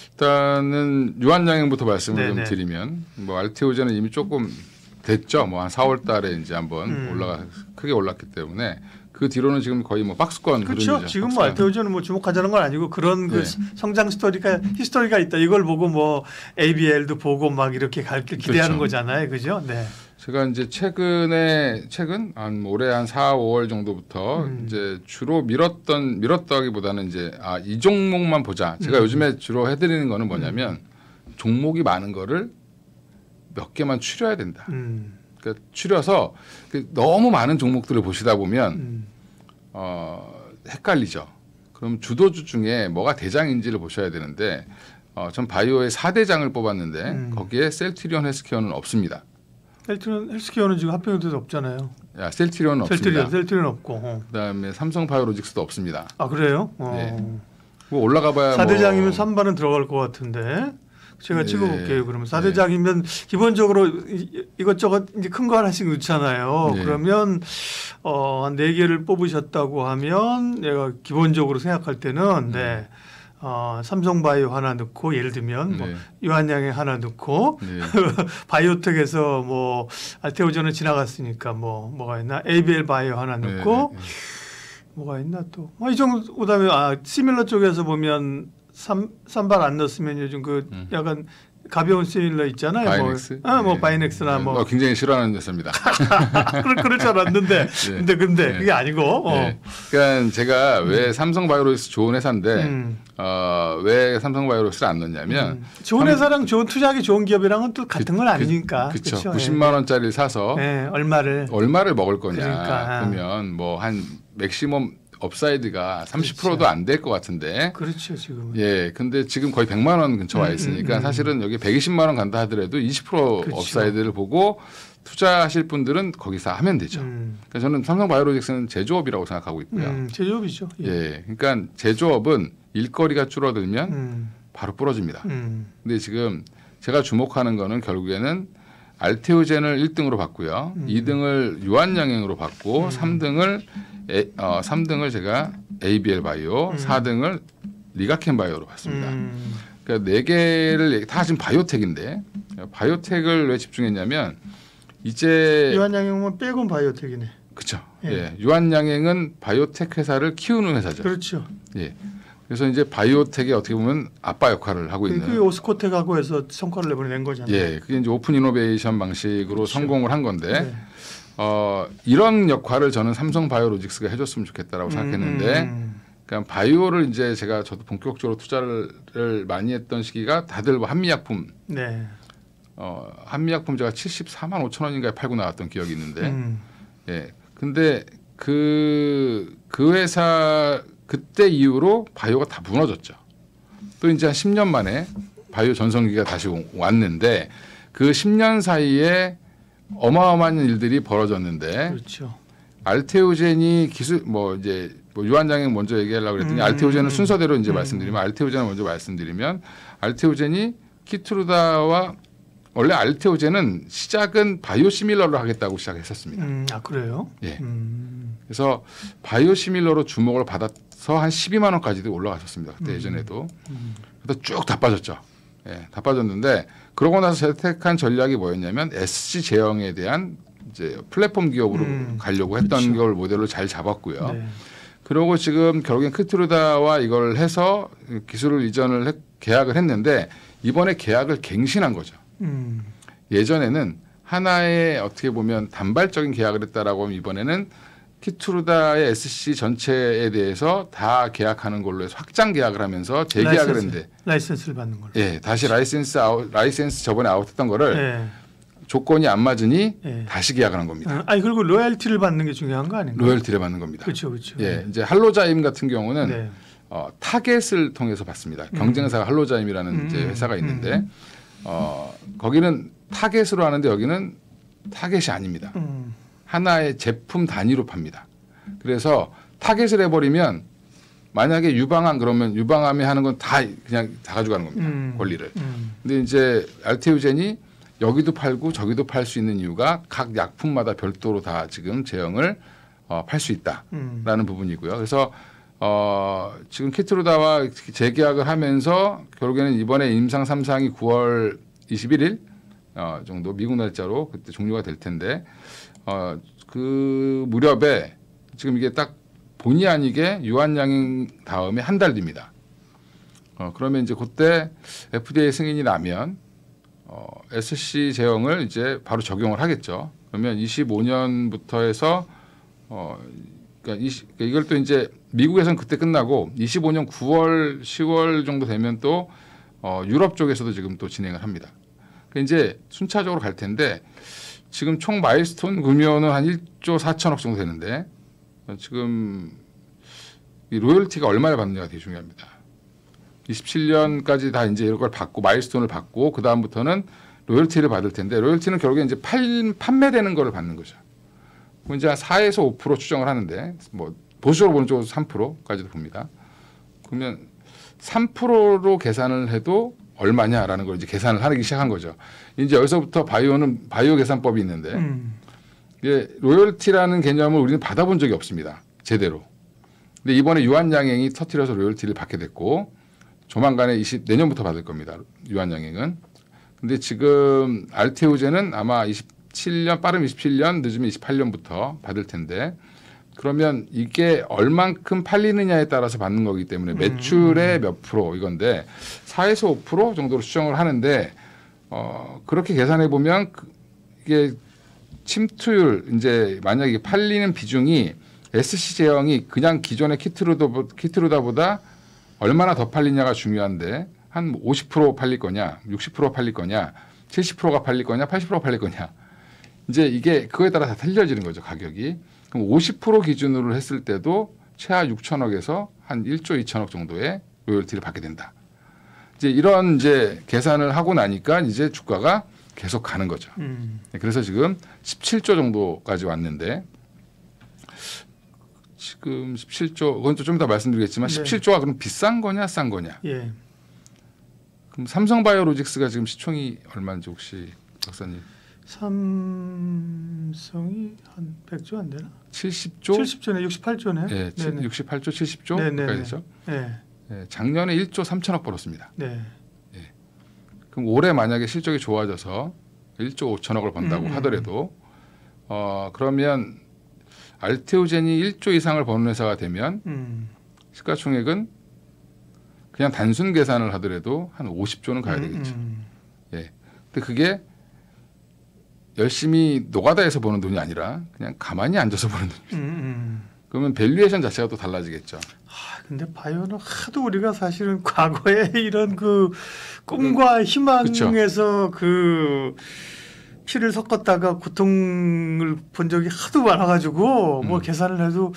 일단은 유한양행부터 말씀을 네네. 좀 드리면 뭐 알테오제는 이미 조금 됐죠. 뭐 한 사월 달에 이제 한번 음. 올라가 크게 올랐기 때문에 그 뒤로는 지금 거의 뭐 박스권 그렇죠. 흐름이죠. 지금 뭐 박스권. 알테오전은 뭐 주목하자는 건 아니고 그런 그 네. 성장 스토리가 히스토리가 있다. 이걸 보고 뭐 에이비엘도 보고 막 이렇게 갈 길 기대하는 그렇죠. 거잖아요, 그죠? 네. 제가 이제 최근에 최근 한 올해 한 사, 오월 정도부터 음. 이제 주로 밀었던 밀었다기보다는 이제 아, 이 종목만 보자. 제가 음. 요즘에 주로 해드리는 거는 뭐냐면 종목이 많은 거를 몇 개만 추려야 된다. 음. 그러니까 추려서 그 너무 많은 종목들을 보시다 보면 음. 어, 헷갈리죠. 그럼 주도주 중에 뭐가 대장인지를 보셔야 되는데 어, 전 바이오의 사 대장을 뽑았는데 음. 거기에 셀트리온 헬스케어는 없습니다. 셀트리온 헬스케어는 지금 합병돼도 없잖아요. 야, 셀트리온은 셀트리온 없습니다. 셀트리온 없고. 어. 그다음에 삼성바이오로직스도 없습니다. 아 그래요? 어. 네. 뭐 올라가봐야 사대장이면 뭐 삼 반은 들어갈 것 같은데 제가 네. 찍어볼게요. 그러면 사대장이면 기본적으로 이- 이것저것 이제 큰 거 하나씩 넣잖아요. 네. 그러면 어, 한 네 개를 뽑으셨다고 하면 내가 기본적으로 생각할 때는 네. 어, 삼성바이오 하나 넣고 예를 들면 뭐 네. 유한양행 하나 넣고 네. 바이오텍에서 뭐 알테오전은 지나갔으니까 뭐 뭐가 있나 에이비엘 바이오 하나 넣고 네, 네, 뭐가 있나 또 뭐 이 정도 그다음에 아 시밀러 쪽에서 보면 삼 삼발 안 넣었으면 요즘 그 음. 약간 가벼운 시밀러 있잖아요. 바이넥스. 뭐, 아, 뭐 네. 바이넥스나 네. 뭐 어, 굉장히 싫어하는 회사입니다. 그럴 그럴 줄 알았는데 네. 근데 근데 네. 그게 아니고 어. 네. 그러니까 제가 왜 삼성바이오로직스 좋은 회사인데 음. 어, 왜 삼성바이오로직스를 안 넣냐면 음. 좋은 회사랑 좋은 투자하기 좋은 기업이랑은 또 같은 건 아니니까. 그렇죠. 그쵸? 구십만 원짜리를 사서 네, 얼마를 얼마를 먹을 거냐. 그러니까. 그러면 뭐 한 맥시멈 업사이드가 삼십 퍼센트도 안 될 것 같은데. 그렇죠 지금. 예, 근데 지금 거의 백만 원 근처 와 있으니까 음, 음, 음. 사실은 여기 백이십만 원 간다 하더라도 이십 퍼센트 그렇죠. 업사이드를 보고 투자하실 분들은 거기서 하면 되죠. 음. 그러니까 저는 삼성바이오로직스는 제조업이라고 생각하고 있고요. 음, 제조업이죠. 예. 예, 그러니까 제조업은 일거리가 줄어들면 음, 바로 부러집니다. 음, 근데 지금 제가 주목하는 거는 결국에는 알테오젠을 일 등으로 봤고요. 음. 이 등을 유한양행으로 봤고 음. 삼 등을 에, 어, 삼 등을 제가 에이비엘 바이오, 음. 사 등을 리가켄 바이오로 봤습니다. 음, 그러니까 네 개를 다 지금 바이오텍인데 바이오텍을 왜 집중했냐면 이제 유한양행은 빼곤 바이오텍이네. 그렇죠. 예. 예. 유한양행은 바이오텍 회사를 키우는 회사죠. 그렇죠. 예. 그래서 이제 바이오텍이 어떻게 보면 아빠 역할을 하고 그, 있는. 그 오스코텍하고 해서 성과를 내보낸 거잖아요. 예, 그게 이제 오픈 이노베이션 방식으로 그렇죠. 성공을 한 건데 네. 어, 이런 역할을 저는 삼성 바이오로직스가 해줬으면 좋겠다라고 생각했는데, 음, 그러니까 바이오를 이제 제가 저도 본격적으로 투자를 많이 했던 시기가 다들 뭐 한미약품, 네. 어, 한미약품 제가 칠십사만 오천 원인가에 팔고 나왔던 기억이 있는데, 음, 예, 근데 그, 그 회사 그때 이후로 바이오가 다 무너졌죠. 또 이제 한 십 년 만에 바이오 전성기가 다시 왔는데 그 십 년 사이에 어마어마한 일들이 벌어졌는데 그렇죠. 알테오젠이 기술 뭐 이제 뭐 유한양행 먼저 얘기하려고 그랬더니 음, 알테오젠은 음, 순서대로 이제 음. 말씀드리면 알테오젠을 먼저 말씀드리면 알테오젠이 키트루다와 원래 알테오젠은 시작은 바이오시밀러로 하겠다고 시작했었습니다. 음, 아 그래요? 예. 음, 그래서 바이오시밀러로 주목을 받아서 한 십이만 원까지도 올라가셨습니다. 그때 음. 예전에도. 음, 그래서 쭉 다 빠졌죠. 예, 다 빠졌는데 그러고 나서 선택한 전략이 뭐였냐면 에스씨 제형에 대한 이제 플랫폼 기업으로 음, 가려고 했던 그렇죠. 걸 모델로 잘 잡았고요. 네. 그리고 지금 결국엔 크트루다와 이걸 해서 기술을 이전을 했, 계약을 했는데 이번에 계약을 갱신한 거죠. 음, 예전에는 하나의 어떻게 보면 단발적인 계약을 했다라고 하면 이번에는 키트루다의 에스씨 전체에 대해서 다 계약하는 걸로 해서 확장 계약을 하면서 재계약을 라이센스, 했는데 라이센스를 받는 걸로. 예, 다시 라이센스 아웃, 라이센스 저번에 아웃했던 거를 네. 조건이 안 맞으니 예. 다시 계약을 한 겁니다. 어, 아니 그리고 로열티를 받는 게 중요한 거 아닌가요? 로열티를 받는 겁니다. 그렇죠, 그렇죠. 예, 이제 할로자임 같은 경우는 네. 어, 타겟을 통해서 받습니다. 경쟁사가 할로자임이라는 음, 이제 회사가 있는데 음. 어, 거기는 타겟으로 하는데 여기는 타겟이 아닙니다. 음, 하나의 제품 단위로 팝니다. 그래서 타겟을 해버리면 만약에 유방암 그러면 유방암이 하는 건 다 그냥 다 가져가는 겁니다. 음, 권리를. 음, 근데 이제 알테오젠이 여기도 팔고 저기도 팔 수 있는 이유가 각 약품마다 별도로 다 지금 제형을 어, 팔 수 있다라는 음, 부분이고요. 그래서 어, 지금 키트루다와 재계약을 하면서 결국에는 이번에 임상 삼 상이 구월 이십일일 어, 정도 미국 날짜로 그때 종료가 될 텐데 어, 그 무렵에 지금 이게 딱 본의 아니게 유한양행 다음에 한 달 뒤입니다. 어, 그러면 이제 그때 에프디에이 승인이 나면 어, 에스씨 제형을 이제 바로 적용을 하겠죠. 그러면 이십오 년부터 해서 어, 그러니까 이십, 이걸 또 이제 미국에서는 그때 끝나고 이십오 년 구월, 시월 정도 되면 또 어, 유럽 쪽에서도 지금 또 진행을 합니다. 그러니까 이제 순차적으로 갈 텐데 지금 총 마일스톤 금요는 한 일조 사천억 정도 되는데 어, 지금 이 로열티가 얼마를 받느냐가 되게 중요합니다. 이십칠 년까지 다 이제 이런 걸 받고 마일스톤을 받고 그 다음부터는 로열티를 받을 텐데 로열티는 결국에 이제 팔, 판매되는 거를 받는 거죠. 그럼 이제 한 사에서 오 퍼센트 추정을 하는데 뭐 보수적으로 보는 쪽으로 삼 퍼센트까지도 봅니다. 그러면 삼 퍼센트로 계산을 해도 얼마냐라는 걸 이제 계산을 하기 시작한 거죠. 이제 여기서부터 바이오는 바이오 계산법이 있는데 음, 이게 로열티라는 개념을 우리는 받아본 적이 없습니다. 제대로. 근데 이번에 유한양행이 터뜨려서 로열티를 받게 됐고 조만간에 이십 내년부터 받을 겁니다. 유한양행은. 근데 지금 알테오젠은 아마 이십칠 년 빠르면 이십칠 년 늦으면 이십팔 년부터 받을 텐데 그러면 이게 얼만큼 팔리느냐에 따라서 받는 거기 때문에 매출의 몇 프로 이건데 사에서 오 퍼센트 정도로 추정을 하는데 어, 그렇게 계산해 보면 이게 침투율 이제 만약에 팔리는 비중이 에스씨 제형이 그냥 기존의 키트루다, 키트루다보다 얼마나 더 팔리냐가 중요한데 한 오십 퍼센트 팔릴 거냐, 육십 퍼센트 팔릴 거냐, 칠십 퍼센트가 팔릴 거냐, 팔십 퍼센트 팔릴 거냐. 이제 이게 그거에 따라 다 틀려지는 거죠, 가격이. 그럼 오십 퍼센트 기준으로 했을 때도 최하 육천억에서 한 일조 이천억 정도의 로열티를 받게 된다. 이제 이런 이제 계산을 하고 나니까 이제 주가가 계속 가는 거죠. 음. 그래서 지금 십칠조 정도까지 왔는데 지금 십칠조, 그건 좀 이따 말씀드리겠지만 네. 십칠조가 그럼 비싼 거냐, 싼 거냐? 예. 그럼 삼성바이오로직스가 지금 시총이 얼마인지 혹시 박사님? 삼성이 한 백조 안 되나? 칠십조? 칠십조네, 육십팔조네. 예, 네네. 육십팔조, 칠십조 네네네. 가까이 되죠. 예. 예, 작년에 일조 삼천억 벌었습니다. 네. 그럼 올해 만약에 실적이 좋아져서 일조 오천억을 번다고 음. 하더라도 어 그러면 알테오젠이 일조 이상을 버는 회사가 되면 음. 시가총액은 그냥 단순 계산을 하더라도 한 오십조는 가야 되겠죠. 음. 예. 근데 그게 열심히 노가다에서 버는 돈이 아니라 그냥 가만히 앉아서 버는 돈. 음. 음. 그러면 밸류에이션 자체가 또 달라지겠죠. 아, 근데 바이오는 하도 우리가 사실은 과거에 이런 그 꿈과 희망에서 그 피를 섞었다가 고통을 본 적이 하도 많아가지고 뭐 음. 계산을 해도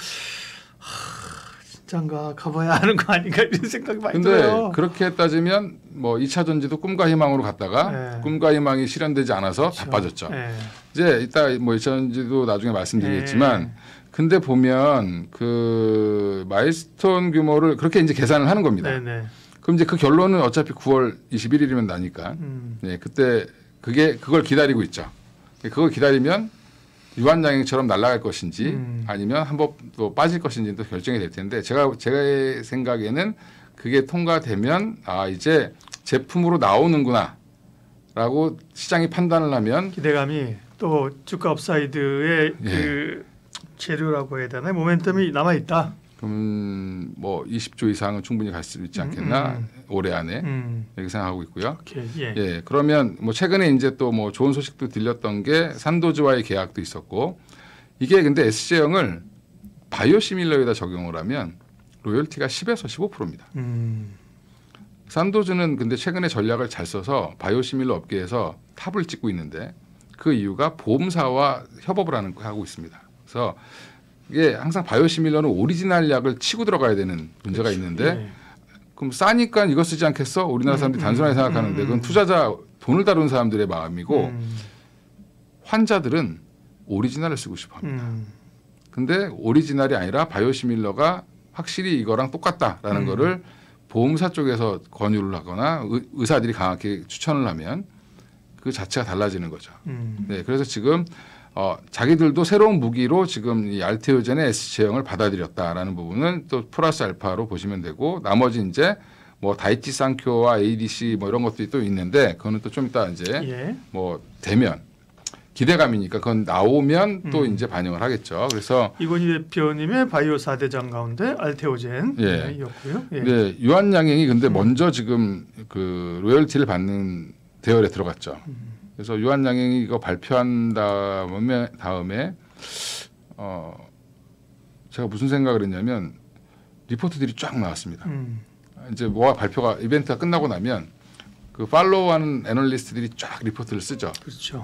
하, 진짠가 가봐야 하는 거 아닌가 이런 생각이 많이 근데 들어요. 그렇게 따지면 뭐 이차 전지도 꿈과 희망으로 갔다가 네. 꿈과 희망이 실현되지 않아서 다 그렇죠. 빠졌죠. 네. 이제 이따 뭐 이차 전지도 나중에 말씀드리겠지만 네. 근데 보면 그 마일스톤 규모를 그렇게 이제 계산을 하는 겁니다. 네네. 그럼 이제 그 결론은 어차피 구월 이십일일이면 나니까 음. 네, 그때 그게 그걸 기다리고 있죠. 그걸 기다리면 유한양행처럼 날아갈 것인지 음. 아니면 한번 또 빠질 것인지 또 결정이 될 텐데 제가 제가 생각에는 그게 통과되면 아 이제 제품으로 나오는구나라고 시장이 판단을 하면 기대감이 또 주가 업사이드의 예. 그 재료라고 해야 되나 모멘텀이 남아 있다. 그럼 뭐 이십조 이상은 충분히 갈 수 있지 않겠나 음, 음. 올해 안에 음. 이렇게 생각하고 있고요. 오케이. 예. 예, 그러면 뭐 최근에 이제 또 뭐 좋은 소식도 들렸던 게 산도즈와의 계약도 있었고 이게 근데 에스제형을 바이오시밀러에다 적용을 하면 로열티가 십에서 십오 퍼센트입니다. 음. 산도즈는 근데 최근에 전략을 잘 써서 바이오시밀러 업계에서 탑을 찍고 있는데 그 이유가 보험사와 협업을 하는 거 하고 있습니다. 그래서 이게 항상 바이오시밀러는 오리지널 약을 치고 들어가야 되는 문제가 있는데 예. 그럼 싸니까 이거 쓰지 않겠어? 우리나라 사람들이 음, 단순하게 음, 생각하는데 음, 그건 음. 투자자 돈을 다루는 사람들의 마음이고 음. 환자들은 오리지널을 쓰고 싶어합니다. 음. 근데 오리지널이 아니라 바이오시밀러가 확실히 이거랑 똑같다라는 음. 거를 보험사 쪽에서 권유를 하거나 의, 의사들이 강하게 추천을 하면 그 자체가 달라지는 거죠. 음. 네, 그래서 지금 어, 자기들도 새로운 무기로 지금 이 알테오젠의 S제형을 받아들였다라는 부분은 또 플러스 알파로 보시면 되고 나머지 이제 뭐 다이치 상쿄와 에이디씨 뭐 이런 것들이 또 있는데 그거는 또 좀 이따 이제 예. 뭐 되면 기대감이니까 그건 나오면 또 음. 이제 반영을 하겠죠. 그래서 이건희 대표님의 바이오 사대장 가운데 알테오젠 예. 네, 였고요. 예. 네, 유한양행이 근데 음. 먼저 지금 그 로열티를 받는 대열에 들어갔죠. 음. 그래서 유한양행이 이거 발표한 다음에 다음에 어 제가 무슨 생각을 했냐면 리포트들이 쫙 나왔습니다. 음. 이제 뭐가 발표가 이벤트가 끝나고 나면 그 팔로우하는 애널리스트들이 쫙 리포트를 쓰죠. 그렇죠.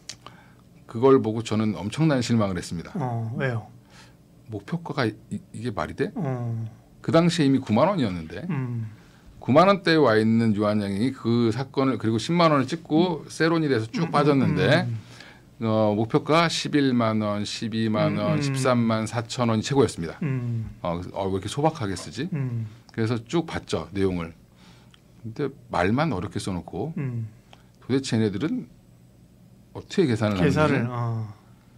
그걸 보고 저는 엄청난 실망을 했습니다. 어, 왜요? 목표가가 이, 이게 말이 돼? 어. 그 당시에 이미 구만 원이었는데 음. 구만 원대에 와 있는 유한양행이 그 사건을 그리고 십만 원을 찍고 세론이 돼서 쭉 빠졌는데 음. 어, 목표가 십일만 원, 십이만 원, 음. 십삼만 사천 원이 최고였습니다. 음. 어, 그래서 어, 왜 이렇게 소박하게 쓰지? 음. 그래서 쭉 봤죠 내용을. 근데 말만 어렵게 써놓고 음. 도대체 얘네들은 어떻게 계산을 계산을 하는지. 어.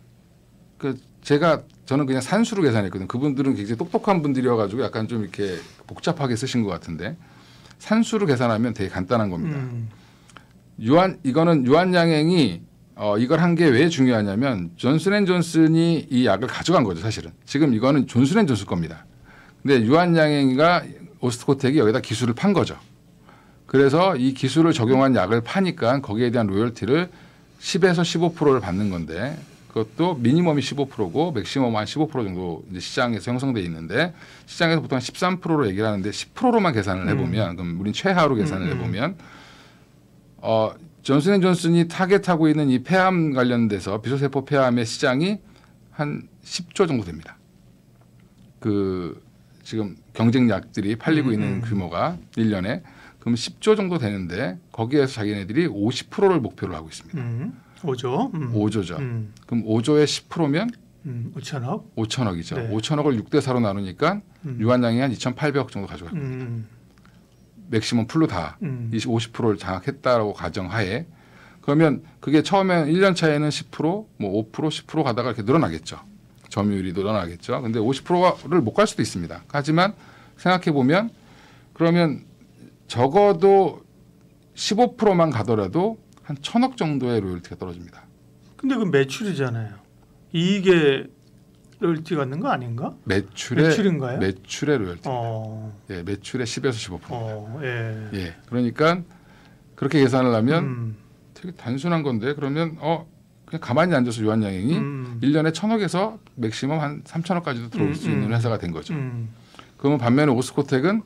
그 제가 저는 그냥 산수로 계산했거든요. 그분들은 굉장히 똑똑한 분들이어가지고 약간 좀 이렇게 복잡하게 쓰신 것 같은데 산수로 계산하면 되게 간단한 겁니다. 음. 유한 이거는 유한양행이 어, 이걸 한 게 왜 중요하냐면 존슨앤존슨이 이 약을 가져간 거죠, 사실은. 지금 이거는 존슨앤존슨 겁니다. 근데 유한양행이가 오스트코텍이 여기다 기술을 판 거죠. 그래서 이 기술을 적용한 약을 파니까 거기에 대한 로열티를 십에서 십오 퍼센트를 받는 건데 그것도 미니멈이 십오 퍼센트고 맥시멈 한 십오 퍼센트 정도 이제 시장에서 형성돼 있는데 시장에서 보통 한 십삼 퍼센트로 얘기를 하는데 십 퍼센트로만 계산을 해보면 음. 그럼 우린 최하로 계산을 음. 해보면 어, 존슨앤존슨이 타겟하고 있는 이 폐암 관련돼서 비소세포 폐암의 시장이 한 십조 정도 됩니다. 그 지금 경쟁약들이 팔리고 음. 있는 규모가 일 년에 그럼 십조 정도 되는데 거기에서 자기네들이 오십 퍼센트를 목표로 하고 있습니다. 음. 오조. 음. 오조죠. 음. 그럼 오조의 십 퍼센트면 음. 오천억. 오천억이죠. 네. 오천억을 육 대 사로 나누니까 음. 유한양이 한 이천팔백억 정도 가져갈 겁니다. 음. 맥시멈 풀로 다 음. 오십 퍼센트를 장악했다라고 가정하에 그러면 그게 처음에 일 년 차에는 십 퍼센트, 뭐 오 퍼센트, 십 퍼센트 가다가 이렇게 늘어나겠죠. 점유율이 늘어나겠죠. 근데 오십 퍼센트를 못 갈 수도 있습니다. 하지만 생각해 보면 그러면 적어도 십오 퍼센트만 가더라도 한 천억 정도의 로열티가 떨어집니다. 근데 그 매출이잖아요. 이익에 로열티 갖는 거 아닌가? 매출의 매출인가요? 매출의 로열티. 어. 예, 매출의 십에서 십오 퍼센트. 어. 예. 예. 그러니까 그렇게 계산을 하면 음. 되게 단순한 건데 그러면 어 그냥 가만히 앉아서 유한양행이 음. 일 년에 천억에서 맥시멈 한 삼천억까지도 들어올 음, 수 있는 음. 회사가 된 거죠. 음. 그러면 반면에 오스코텍은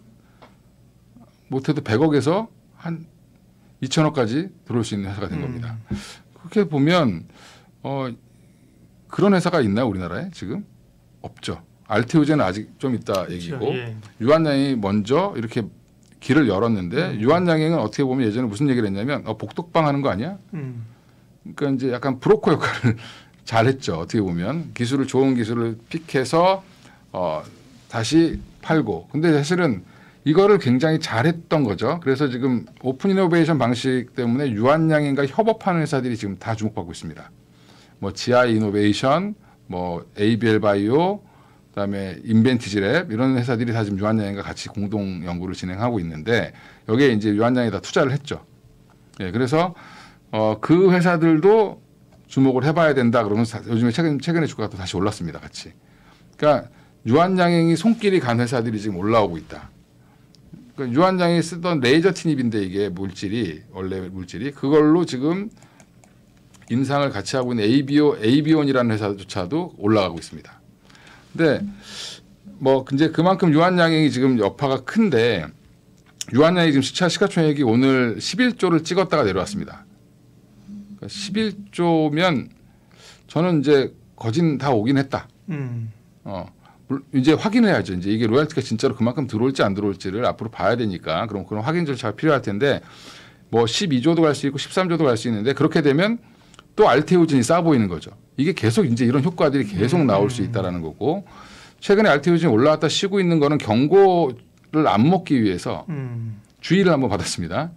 못해도 백억에서 한 이천억까지 들어올 수 있는 회사가 된 음. 겁니다. 그렇게 보면 어 그런 회사가 있나요 우리나라에 지금? 없죠. 알테오젠은 아직 좀 있다 얘기고 그렇죠. 예. 유한양행이 먼저 이렇게 길을 열었는데 음. 유한양행은 어떻게 보면 예전에 무슨 얘기를 했냐면 어, 복덕방 하는 거 아니야? 음. 그러니까 이제 약간 브로커 역할을 잘했죠. 어떻게 보면 기술을 좋은 기술을 픽해서 어, 다시 팔고. 근데 사실은 이거를 굉장히 잘했던 거죠. 그래서 지금 오픈 이노베이션 방식 때문에 유한양행과 협업하는 회사들이 지금 다 주목받고 있습니다. 뭐 지아이 이노베이션, 뭐 에이비엘 바이오, 그다음에 인벤티지랩 이런 회사들이 다 지금 유한양행과 같이 공동 연구를 진행하고 있는데 여기에 이제 유한양행이 다 투자를 했죠. 예, 그래서 어, 그 회사들도 주목을 해봐야 된다. 그러면 사, 요즘에 최근 최근에 주가가 또 다시 올랐습니다. 같이. 그러니까 유한양행이 손길이 간 회사들이 지금 올라오고 있다. 그러니까 유한양행이 쓰던 레이저 티닙인데 이게 물질이 원래 물질이 그걸로 지금 임상을 같이 하고 있는 에이비오 에이비온이라는 회사조차도 올라가고 있습니다. 근데 뭐 이제 그만큼 유한양행이 지금 여파가 큰데 유한양행이 지금 시차 시가총액이 오늘 십일조를 찍었다가 내려왔습니다. 그러니까 십일조면 저는 이제 거진 다 오긴 했다. 음. 어 이제 확인해야죠. 이제 이게 로열티가 진짜로 그만큼 들어올지 안 들어올지를 앞으로 봐야 되니까 그럼 그런 확인 절차가 필요할 텐데 뭐 십이조도 갈 수 있고 십삼조도 갈 수 있는데 그렇게 되면 또 알테오진이 싸 보이는 거죠. 이게 계속 이제 이런 효과들이 계속 나올 수 있다라는 거고 최근에 알테오진이 올라왔다 쉬고 있는 거는 경고를 안 먹기 위해서 음. 주의를 한번 받았습니다.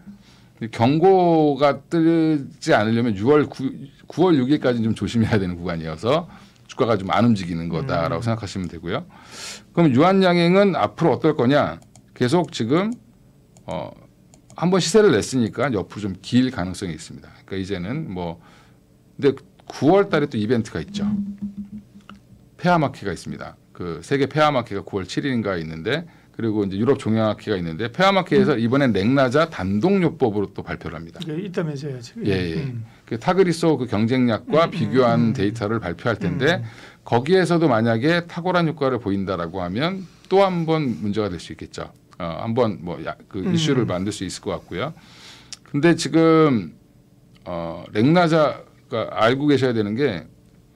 경고가 뜨지 않으려면 유월 구, 구월 육일까지 좀 조심해야 되는 구간이어서 주가가 좀 안 움직이는 거다라고 음. 생각하시면 되고요. 그럼 유한양행은 앞으로 어떨 거냐? 계속 지금 어, 한번 시세를 냈으니까 옆으로 좀 길 가능성이 있습니다. 그러니까 이제는 뭐 근데 구월 달에 또 이벤트가 있죠. 폐암학회가 있습니다. 그 세계 폐암학회가 구월 칠일인가 있는데 그리고 이제 유럽 종양학회가 있는데 폐암학회에서 이번엔 넥나자 단독요법으로 또 발표를 합니다. 이게 있다면서요 지금. 예, 예. 음. 그 타그리소 그 경쟁약과 음, 비교한 음, 음. 데이터를 발표할 텐데 음. 거기에서도 만약에 탁월한 효과를 보인다라고 하면 또 한 번 문제가 될 수 있겠죠. 어, 한번 뭐 그 음. 이슈를 만들 수 있을 것 같고요. 근데 지금 어, 렉나자가 알고 계셔야 되는 게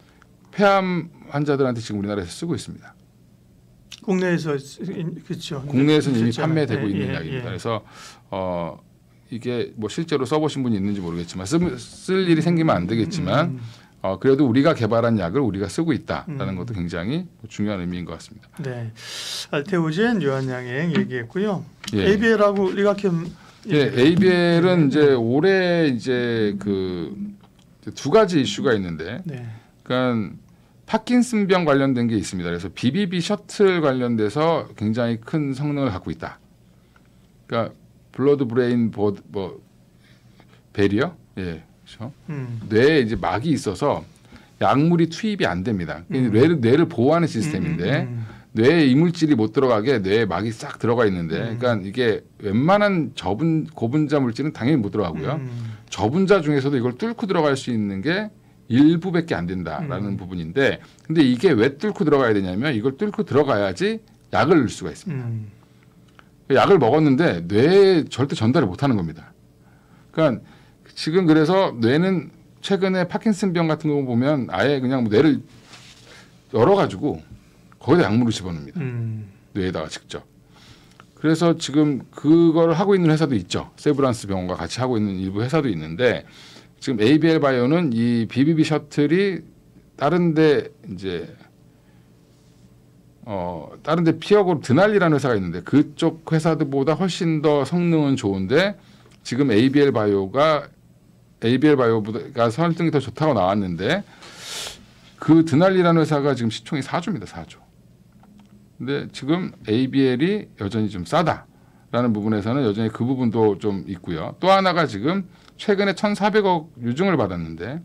폐암 환자들한테 지금 우리나라에서 쓰고 있습니다. 국내에서 그렇죠. 국내에서는 이미 있었잖아요. 판매되고 예, 있는 예, 약입니다. 예. 그래서 어, 이게 뭐 실제로 써보신 분이 있는지 모르겠지만 쓸, 쓸 일이 생기면 안 되겠지만 음. 어, 그래도 우리가 개발한 약을 우리가 쓰고 있다라는 음. 것도 굉장히 중요한 의미인 것 같습니다. 네, 알테오젠, 유한양행 얘기했고요. 예. 에이비엘하고 리가캠. 예, 에이비엘은 이제 올해 이제 그 두 가지 이슈가 있는데, 네. 그러니까 파킨슨병 관련된 게 있습니다. 그래서 비비비 셔틀 관련돼서 굉장히 큰 성능을 갖고 있다. 그러니까 블러드 브레인 보, 뭐 베리어, 예, 그렇죠. 음. 뇌에 이제 막이 있어서 약물이 투입이 안 됩니다. 음. 뇌를 뇌를 보호하는 시스템인데 음, 음, 뇌에 이물질이 못 들어가게 뇌에 막이 싹 들어가 있는데, 음. 그러니까 이게 웬만한 저분 고분자 물질은 당연히 못 들어가고요. 음. 저분자 중에서도 이걸 뚫고 들어갈 수 있는 게 일부밖에 안 된다라는 음. 부분인데, 근데 이게 왜 뚫고 들어가야 되냐면 이걸 뚫고 들어가야지 약을 넣을 수가 있습니다. 음. 약을 먹었는데 뇌에 절대 전달을 못하는 겁니다. 그러니까 지금 그래서 뇌는 최근에 파킨슨병 같은 거 보면 아예 그냥 뭐 뇌를 열어가지고 거기다 약물을 집어넣습니다. 음. 뇌에다가 직접. 그래서 지금 그걸 하고 있는 회사도 있죠. 세브란스 병원과 같이 하고 있는 일부 회사도 있는데, 지금 에이비엘 바이오는 이 비비비 셔틀이 다른데 이제 어 다른데 피하고 드날리라는 회사가 있는데 그쪽 회사들보다 훨씬 더 성능은 좋은데, 지금 에이비엘 바이오가 에이비엘 바이오가 설득이 더 좋다고 나왔는데, 그 드날리라는 회사가 지금 시총이 사조입니다. 사조. 근데 지금 에이비엘이 여전히 좀 싸다라는 부분에서는 여전히 그 부분도 좀 있고요. 또 하나가 지금 최근에 천사백억 유증을 받았는데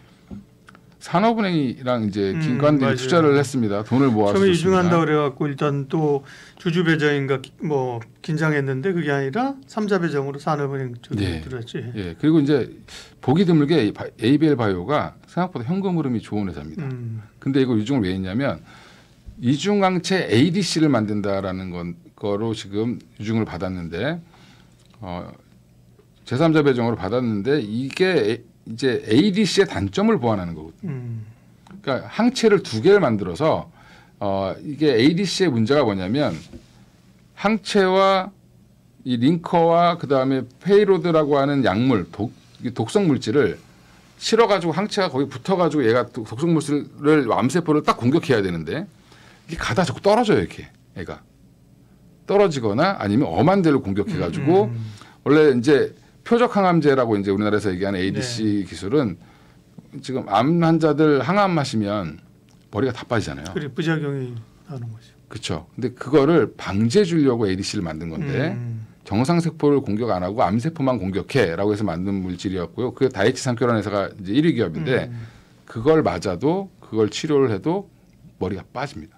산업은행이랑 이제 음, 기관들이 맞아요. 투자를 했습니다. 돈을 모아서 처음에 줬습니다. 유증한다 그래갖고 일단 또 주주 배정인가 기- 뭐 긴장했는데 그게 아니라 삼자 배정으로 산업은행 쪽으로 네. 들었지. 예, 그리고 이제 보기 드물게 에이비엘 바이오가 생각보다 현금 흐름이 좋은 회사입니다. 음. 근데 이거 유증을 왜 했냐면 이중항체 에이디씨를 만든다라는 건, 거로 지금 유증을 받았는데, 어, 제삼자 배정으로 받았는데 이게 이제 에이디씨의 단점을 보완하는 거거든요. 음. 그러니까 항체를 두 개를 만들어서 어, 이게 에이디씨의 문제가 뭐냐면 항체와 이 링커와 그 다음에 페이로드라고 하는 약물 독, 독성 물질을 실어가지고 항체가 거기 붙어가지고 얘가 독성 물질을 암세포를 딱 공격해야 되는데 이게 가다 자꾸 떨어져요. 이렇게 얘가 떨어지거나 아니면 엄한 데를 공격해가지고 음. 원래 이제 표적 항암제라고 이제 우리나라에서 얘기하는 에이디씨 네. 기술은 지금 암 환자들 항암 마시면 머리가 다 빠지잖아요. 그래 부작용이 나는 거죠. 그렇죠. 근데 그거를 방지해 주려고 에이디씨를 만든 건데 음. 정상세포를 공격 안 하고 암세포만 공격해라고 해서 만든 물질이었고요. 그 다이치 상표라는 회사가 이제 일 위 기업인데 음. 그걸 맞아도 그걸 치료를 해도 머리가 빠집니다.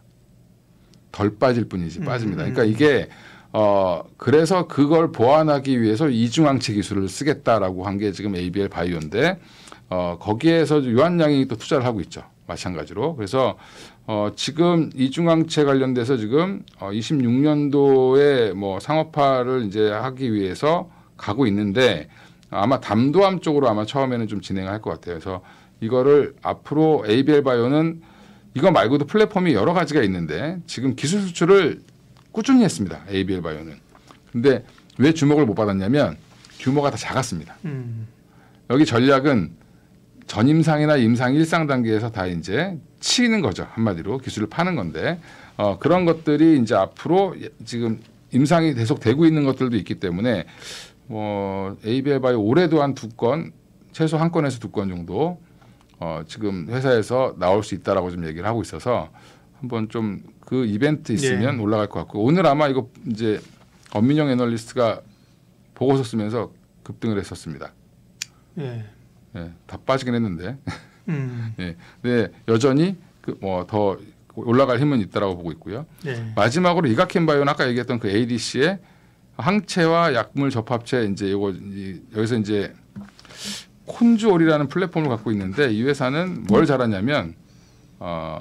덜 빠질 뿐이지 음. 빠집니다. 그러니까 이게 어 그래서 그걸 보완하기 위해서 이중항체 기술을 쓰겠다라고 한 게 지금 에이비엘 바이오인데 어 거기에서 유한양이 또 투자를 하고 있죠. 마찬가지로. 그래서 어 지금 이중항체 관련돼서 지금 어 이십육 년도에 뭐 상업화를 이제 하기 위해서 가고 있는데 아마 담도암 쪽으로 아마 처음에는 좀 진행할 것 같아요. 그래서 이거를 앞으로 에이비엘 바이오는 이거 말고도 플랫폼이 여러 가지가 있는데 지금 기술 수출을 꾸준히 했습니다. 에이비엘 바이오는. 근데 왜 주목을 못 받았냐면 규모가 다 작았습니다. 음. 여기 전략은 전임상이나 임상 일상 단계에서 다 이제 치는 거죠. 한마디로 기술을 파는 건데 어, 그런 것들이 이제 앞으로 지금 임상이 계속 되고 있는 것들도 있기 때문에 뭐 에이비엘 바이오 올해도 한 두 건, 최소 한 건에서 두 건 정도 어, 지금 회사에서 나올 수 있다라고 좀 얘기를 하고 있어서 한번 좀 그 이벤트 있으면 네. 올라갈 것 같고 오늘 아마 이거 이제 엄민영 애널리스트가 보고서 쓰면서 급등을 했었습니다. 예. 예, 다 빠지긴 했는데, 음. 예, 근데 여전히 그 뭐 더 올라갈 힘은 있다라고 보고 있고요. 예. 마지막으로 이가켄바이오는 아까 얘기했던 그 에이디씨의 항체와 약물 접합체 이제 이거 이, 여기서 이제 콘주올이라는 플랫폼을 갖고 있는데 이 회사는 뭘 잘하냐면 어,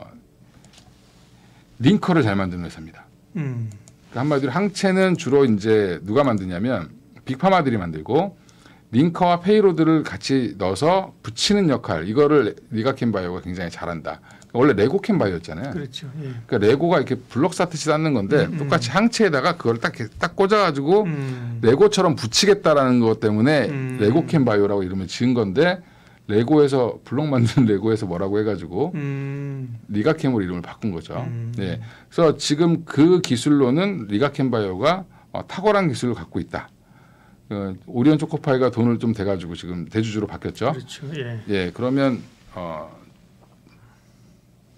링커를 잘 만드는 회사입니다. 음. 그러니까 한마디로 항체는 주로 이제 누가 만드냐면 빅파마들이 만들고 링커와 페이로드를 같이 넣어서 붙이는 역할 이거를 리가켄바이오가 굉장히 잘한다. 원래 레고켄바이오였잖아요. 그렇죠. 예. 그러니까 레고가 이렇게 블록 쌓듯이 쌓는 건데 음, 음. 똑같이 항체에다가 그걸 딱, 딱 꽂아가지고 음. 레고처럼 붙이겠다라는 것 때문에 음. 레고켄바이오라고 이름을 지은 건데 레고에서 블록 만드는 레고에서 뭐라고 해가지고 음. 리가켄으로 이름을 바꾼 거죠. 음. 네. 그래서 지금 그 기술로는 리가켄바이오가 어, 탁월한 기술을 갖고 있다. 어, 오리온 초코파이가 돈을 좀 대가지고 지금 대주주로 바뀌었죠. 그렇죠. 예. 예, 그러면 어,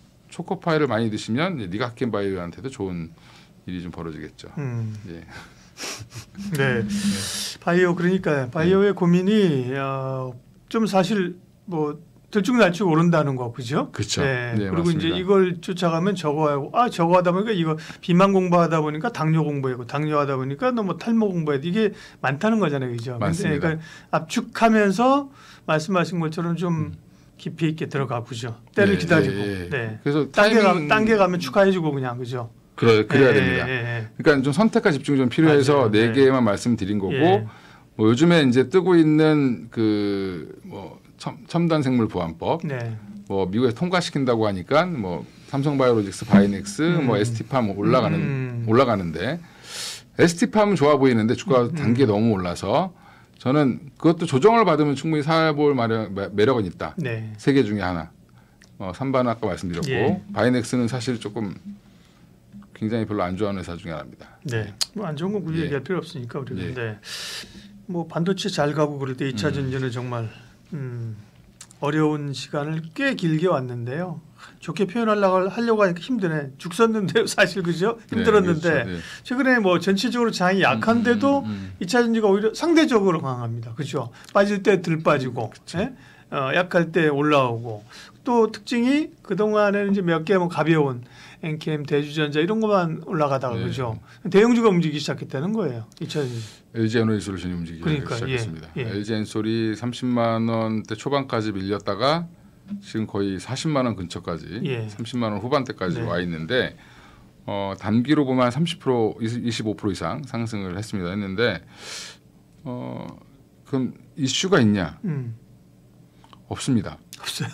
초코파이를 많이 드시면 리가켄바이오한테도 좋은 일이 좀 벌어지겠죠. 음. 예. 네. 바이오 그러니까 바이오의 고민이 어, 좀 사실 뭐 들쭉날쭉 오른다는 거 그죠? 그렇죠. 네. 네, 그리고 맞습니다. 이제 이걸 쫓아가면 저거 하고 아 저거 하다 보니까 이거 비만 공부하다 보니까 당뇨 공부하고 당뇨 하다 보니까 너뭐 탈모 공부해 이게 많다는 거잖아요, 그죠? 맞습니다. 그러니까 압축하면서 말씀하신 것처럼 좀 음. 깊이 있게 들어가 보죠. 때를 네, 기다리고. 네, 네. 네. 그래서 단계 타이밍 가면 단계 가면 축하해주고 그냥 그죠? 그래, 그래야 예, 됩니다. 예, 예. 그러니까 좀 선택과 집중이 좀 필요해서 맞아요. 네 네. 개만 말씀드린 거고 예. 뭐 요즘에 이제 뜨고 있는 그 뭐 첨단 생물 보안법 네. 뭐 미국에서 통과시킨다고 하니까 뭐 삼성바이오로직스, 바이넥스, 음. 뭐 에스티팜 올라가는 음. 올라가는데 에스티팜은 좋아 보이는데 주가 음. 단계 너무 올라서 저는 그것도 조정을 받으면 충분히 사볼 매력은 있다. 네. 세 개 중에 하나. 어, 삼반은 아까 말씀드렸고 예. 바이넥스는 사실 조금 굉장히 별로 안 좋아하는 회사 중에 하나입니다. 네. 뭐 안 좋은 건 굳이 예. 얘기할 필요 없으니까 우리가. 예. 네. 뭐 반도체 잘 가고 그럴 때 이 차 음. 전지는 정말 음, 어려운 시간을 꽤 길게 왔는데요. 좋게 표현하려고 하려고 하니까 힘드네. 죽 썼는데요, 사실 그죠? 힘들었는데 네, 그렇죠. 네. 최근에 뭐 전체적으로 장이 약한데도 음, 음, 음. 이 차 전지가 오히려 상대적으로 강합니다. 그죠? 빠질 때 덜 빠지고, 예? 어, 약할 때 올라오고 또 특징이 그 동안에는 이제 몇 개 뭐 가벼운 엔케이엠, 대주전자 이런 것만 올라가다가 네. 그죠? 대형주가 움직이기 시작했다는 거예요. 이 차 전지. 엘지 에너지솔루션이 움직이기 그러니까, 시작했습니다. 예, 예. 엘지엔솔이 삼십만 원대 초반까지 밀렸다가 지금 거의 사십만 원 근처까지 예. 삼십만 원 후반대까지 네. 와 있는데 어, 단기로 보면 한 삼십 퍼센트, 이십오 퍼센트 이상 상승을 했습니다. 했는데 어, 그럼 이슈가 있냐? 음. 없습니다. 없어요.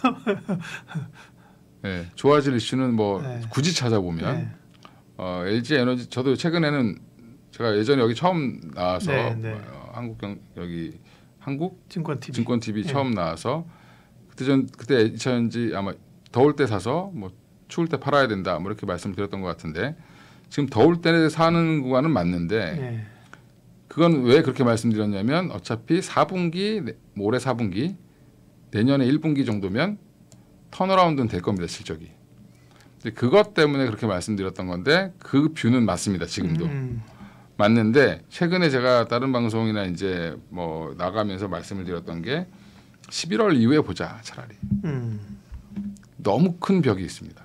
네, 좋아질 이슈는 뭐 네. 굳이 찾아보면 네. 어, 엘지 에너지 저도 최근에는 제가 예전에 여기 처음 나와서 네, 네. 어, 한국경 여기 한국 증권 티비. 증권 티비 네. 처음 나와서 그때 전 그때 이천지 아마 더울 때 사서 뭐 추울 때 팔아야 된다 뭐 이렇게 말씀드렸던 것 같은데 지금 더울 때 사는 구간은 맞는데 네. 그건 왜 그렇게 말씀드렸냐면 어차피 사 분기 뭐 올해 사 분기 내년에 일 분기 정도면 턴어라운드는 될 겁니다 실적이. 근데 그것 때문에 그렇게 말씀드렸던 건데 그 뷰는 맞습니다 지금도. 음. 맞는데 최근에 제가 다른 방송이나 이제 뭐 나가면서 말씀을 드렸던 게 십일월 이후에 보자 차라리. 음. 너무 큰 벽이 있습니다.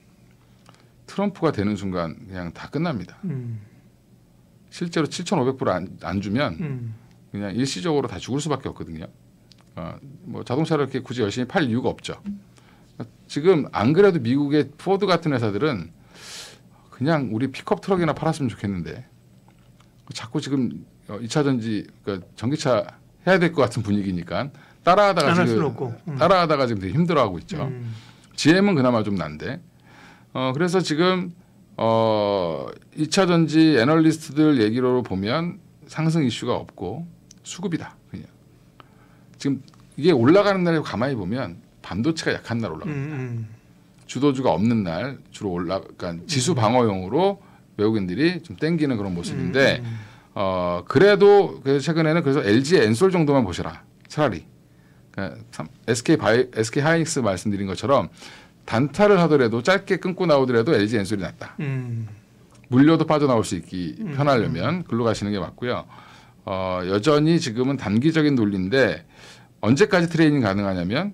트럼프가 되는 순간 그냥 다 끝납니다. 음. 실제로 칠천오백 불 안, 안 주면 음. 그냥 일시적으로 다 죽을 수밖에 없거든요. 어, 뭐 자동차를 이렇게 굳이 열심히 팔 이유가 없죠. 지금 안 그래도 미국의 포드 같은 회사들은 그냥 우리 픽업 트럭이나 팔았으면 좋겠는데 자꾸 지금 이 차 전지 그러니까 전기차 해야 될 것 같은 분위기니까 따라하다가 안 할 지금 수는 없고. 음. 따라하다가 지금 되게 힘들어하고 있죠. 음. 지엠은 그나마 좀 난데. 어, 그래서 지금 어, 이 차 전지 애널리스트들 얘기로 보면 상승 이슈가 없고 수급이다. 그냥. 지금 이게 올라가는 날에 가만히 보면 반도체가 약한 날 올라갑니다. 음. 주도주가 없는 날 주로 올라, 그러니까 지수 방어용으로 외국인들이 좀 땡기는 그런 모습인데 음. 어, 그래도 그래서 최근에는 그래서 엘지 엔솔 정도만 보시라. 차라리. 그러니까 에스케이 바이, 에스케이 하이닉스 말씀드린 것처럼 단타를 하더라도 짧게 끊고 나오더라도 엘지 엔솔이 낫다. 음. 물려도 빠져나올 수 있기 음. 편하려면 글로 가시는 게 맞고요. 어, 여전히 지금은 단기적인 논리인데 언제까지 트레이닝 가능하냐면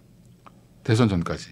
대선 전까지.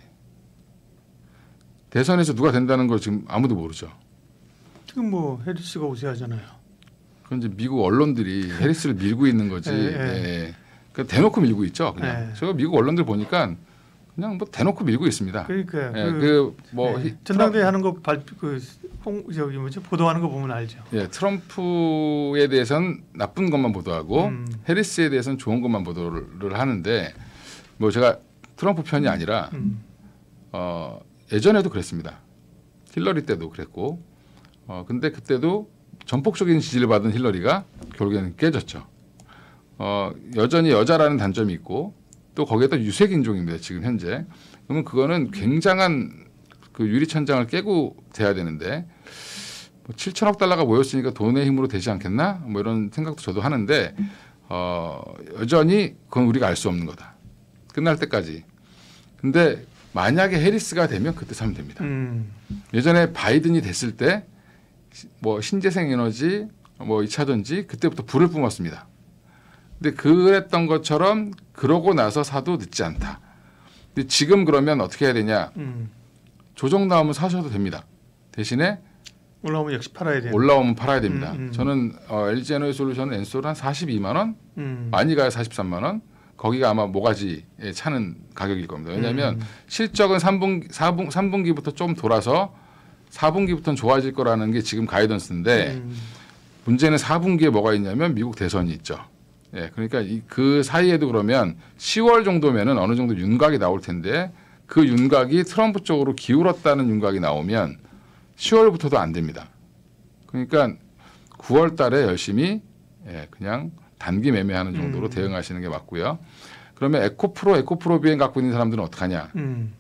대선에서 누가 된다는 걸 지금 아무도 모르죠. 지금 뭐 해리스가 우세하잖아요. 그건 이제 미국 언론들이 해리스를 밀고 있는 거지. 예, 예. 예. 그 대놓고 밀고 있죠. 그냥. 예. 제가 미국 언론들 보니까 그냥 뭐 대놓고 밀고 있습니다. 그러니까 예, 그, 그뭐 네. 전당대회 하는 거 발표 그홍 저기 뭐죠 보도하는 거 보면 알죠. 예, 트럼프에 대해서는 나쁜 것만 보도하고 음. 해리스에 대해서는 좋은 것만 보도를 하는데 뭐 제가 트럼프 편이 아니라 음. 어, 예전에도 그랬습니다. 힐러리 때도 그랬고 어, 근데 그때도 전폭적인 지지를 받은 힐러리가 결국에는 깨졌죠. 어, 여전히 여자라는 단점이 있고 또 거기에다 유색 인종입니다. 지금 현재. 그러면 그거는 굉장한 그 유리천장을 깨고 돼야 되는데 뭐 칠천억 달러가 모였으니까 돈의 힘으로 되지 않겠나? 뭐 이런 생각도 저도 하는데 어, 여전히 그건 우리가 알 수 없는 거다. 끝날 때까지. 근데 만약에 해리스가 되면 그때 사면 됩니다. 음. 예전에 바이든이 됐을 때 뭐 신재생 에너지 뭐 이 차전지 그때부터 불을 뿜었습니다. 근데 그랬던 것처럼 그러고 나서 사도 늦지 않다. 근데 지금 그러면 어떻게 해야 되냐? 음. 조정 나오면 사셔도 됩니다. 대신에 올라오면 역시 팔아야 돼요. 올라오면 팔아야 됩니다. 음, 음. 저는 어, 엘지 에너지솔루션 엔솔 한 사십이만 원, 음. 많이 가야 사십삼만 원. 거기가 아마 모가지에 차는 가격일 겁니다. 왜냐하면 음. 실적은 삼 분기, 사 분, 삼 분기부터 좀 돌아서 사 분기부터는 좋아질 거라는 게 지금 가이던스인데 음. 문제는 사 분기에 뭐가 있냐면 미국 대선이 있죠. 예, 그러니까 이, 그 사이에도 그러면 시월 정도면은 어느 정도 윤곽이 나올 텐데 그 윤곽이 트럼프 쪽으로 기울었다는 윤곽이 나오면 시월부터도 안 됩니다. 그러니까 구월 달에 열심히 예, 그냥 단기 매매하는 정도로 음. 대응하시는 게 맞고요. 그러면 에코프로, 에코프로 비행 갖고 있는 사람들은 어떡하냐? 음.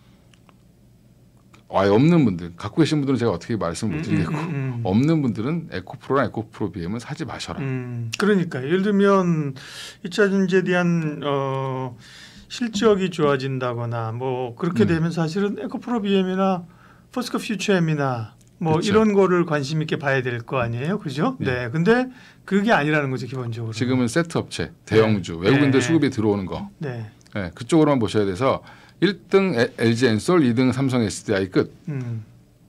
아예 없는 분들, 갖고 계신 분들은 제가 어떻게 말씀을 못 드리겠고 음, 음, 음. 없는 분들은 에코프로나 에코프로 비엠은 사지 마셔라. 음. 그러니까 예를 들면 이차 전지에 대한 어, 실적이 좋아진다거나 뭐 그렇게 음. 되면 사실은 에코프로 비엠이나 포스코 퓨처엠이나 뭐 그렇죠. 이런 거를 관심 있게 봐야 될 거 아니에요, 그죠? 네. 네. 근데 그게 아니라는 거죠 기본적으로. 지금은 세트 업체, 대형주, 네. 외국인들 네. 수급이 들어오는 거, 네. 네, 그쪽으로만 보셔야 돼서 일 등 엘지 엔솔, 이 등 삼성 에스디아이 끝. 음.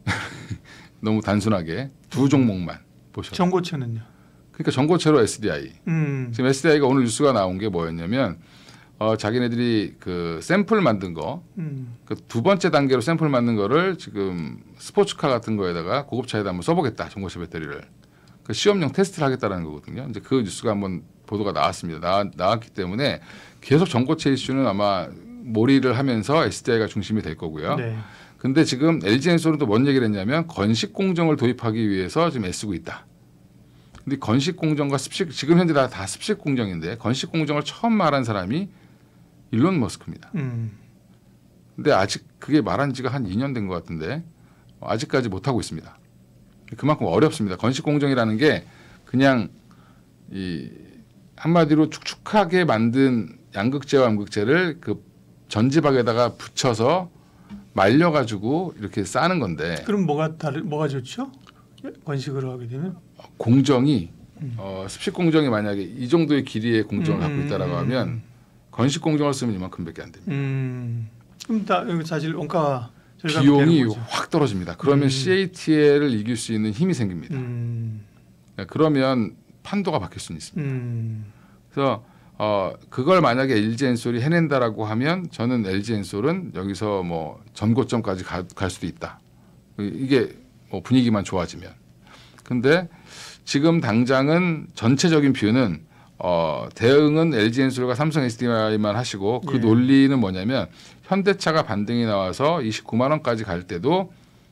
너무 단순하게 두 종목만 보셔. 정고체는요. 그러니까 전고체로 에스디아이. 음. 지금 에스디아이가 오늘 뉴스가 나온 게 뭐였냐면 어, 자기네들이 그 샘플 만든 거, 음. 그 두 번째 단계로 샘플 만든 거를 지금 스포츠카 같은 거에다가 고급차에다 한번 써보겠다. 전고체 배터리를. 그 시험용 테스트를 하겠다라는 거거든요. 이제 그 뉴스가 한번 보도가 나왔습니다. 나, 나왔기 때문에 계속 전고체 이슈는 아마 몰이를 하면서 에스디아이가 중심이 될 거고요. 네. 근데 지금 엘지엔솔은 또 뭔 얘기를 했냐면 건식 공정을 도입하기 위해서 지금 애쓰고 있다. 근데 건식 공정과 습식 지금 현재 다, 다 습식 공정인데 건식 공정을 처음 말한 사람이 일론 머스크입니다. 음. 근데 아직 그게 말한 지가 한 이 년 된 것 같은데 아직까지 못 하고 있습니다. 그만큼 어렵습니다. 건식 공정이라는 게 그냥 이 한마디로 축축하게 만든 양극재와 암극재를 그 전지박에다가 붙여서 말려가지고 이렇게 싸는 건데 그럼 뭐가 다르 뭐가 좋죠? 건식으로 하게 되면 공정이 음. 어, 습식 공정이 만약에 이 정도의 길이의 공정을 음, 갖고 있다라고 음, 하면 건식 공정을 쓰면 이만큼밖에 안 됩니다. 음. 그럼 다 여기 사실 원가 절감이 비용이 되는 거죠. 확 떨어집니다. 그러면 음. 씨에이티엘을 이길 수 있는 힘이 생깁니다. 음. 그러면 판도가 바뀔 수는 있습니다. 음. 그래서 어, 그걸 만약에 엘지엔솔이 해낸다라고 하면 저는 엘지엔솔은 여기서 뭐 전고점까지 가, 갈 수도 있다. 이게 뭐 분위기만 좋아지면. 근데 지금 당장은 전체적인 뷰는 어, 대응은 엘지엔솔과 삼성 에스디아이만 하시고 그 예. 논리는 뭐냐면 현대차가 반등이 나와서 이십구만 원까지 갈 때도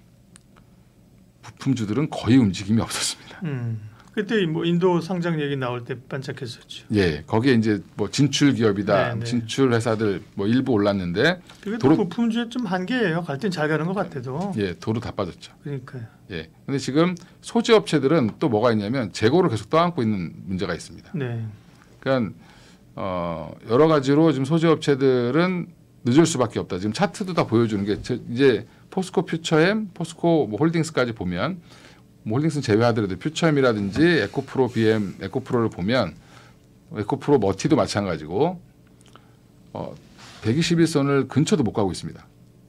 부품주들은 거의 움직임이 없었습니다. 음. 그때 뭐 인도 상장 얘기 나올 때 반짝했었죠. 예, 거기에 이제 뭐 진출 기업이다, 네, 네. 진출 회사들 뭐 일부 올랐는데 그게 도로- 또 부품주의 좀 한계예요. 갈 땐 잘 가는 것 같아도. 예, 도로 다 빠졌죠. 그러니까요. 예. 근데 지금 소재 업체들은 또 뭐가 있냐면 재고를 계속 떠안고 있는 문제가 있습니다. 네. 그러니까 어, 여러 가지로 지금 소재 업체들은 늦을 수밖에 없다. 지금 차트도 다 보여주는 게 저- 이제 포스코 퓨처엠, 포스코 뭐 홀딩스까지 보면 뭐 홀딩스는 제외하더라도 퓨처엠이라든지 에코프로 비엠, 에코프로를 보면 에코프로 머티도 마찬가지고 어, 백이십일 선을 근처도 못 가고 있습니다.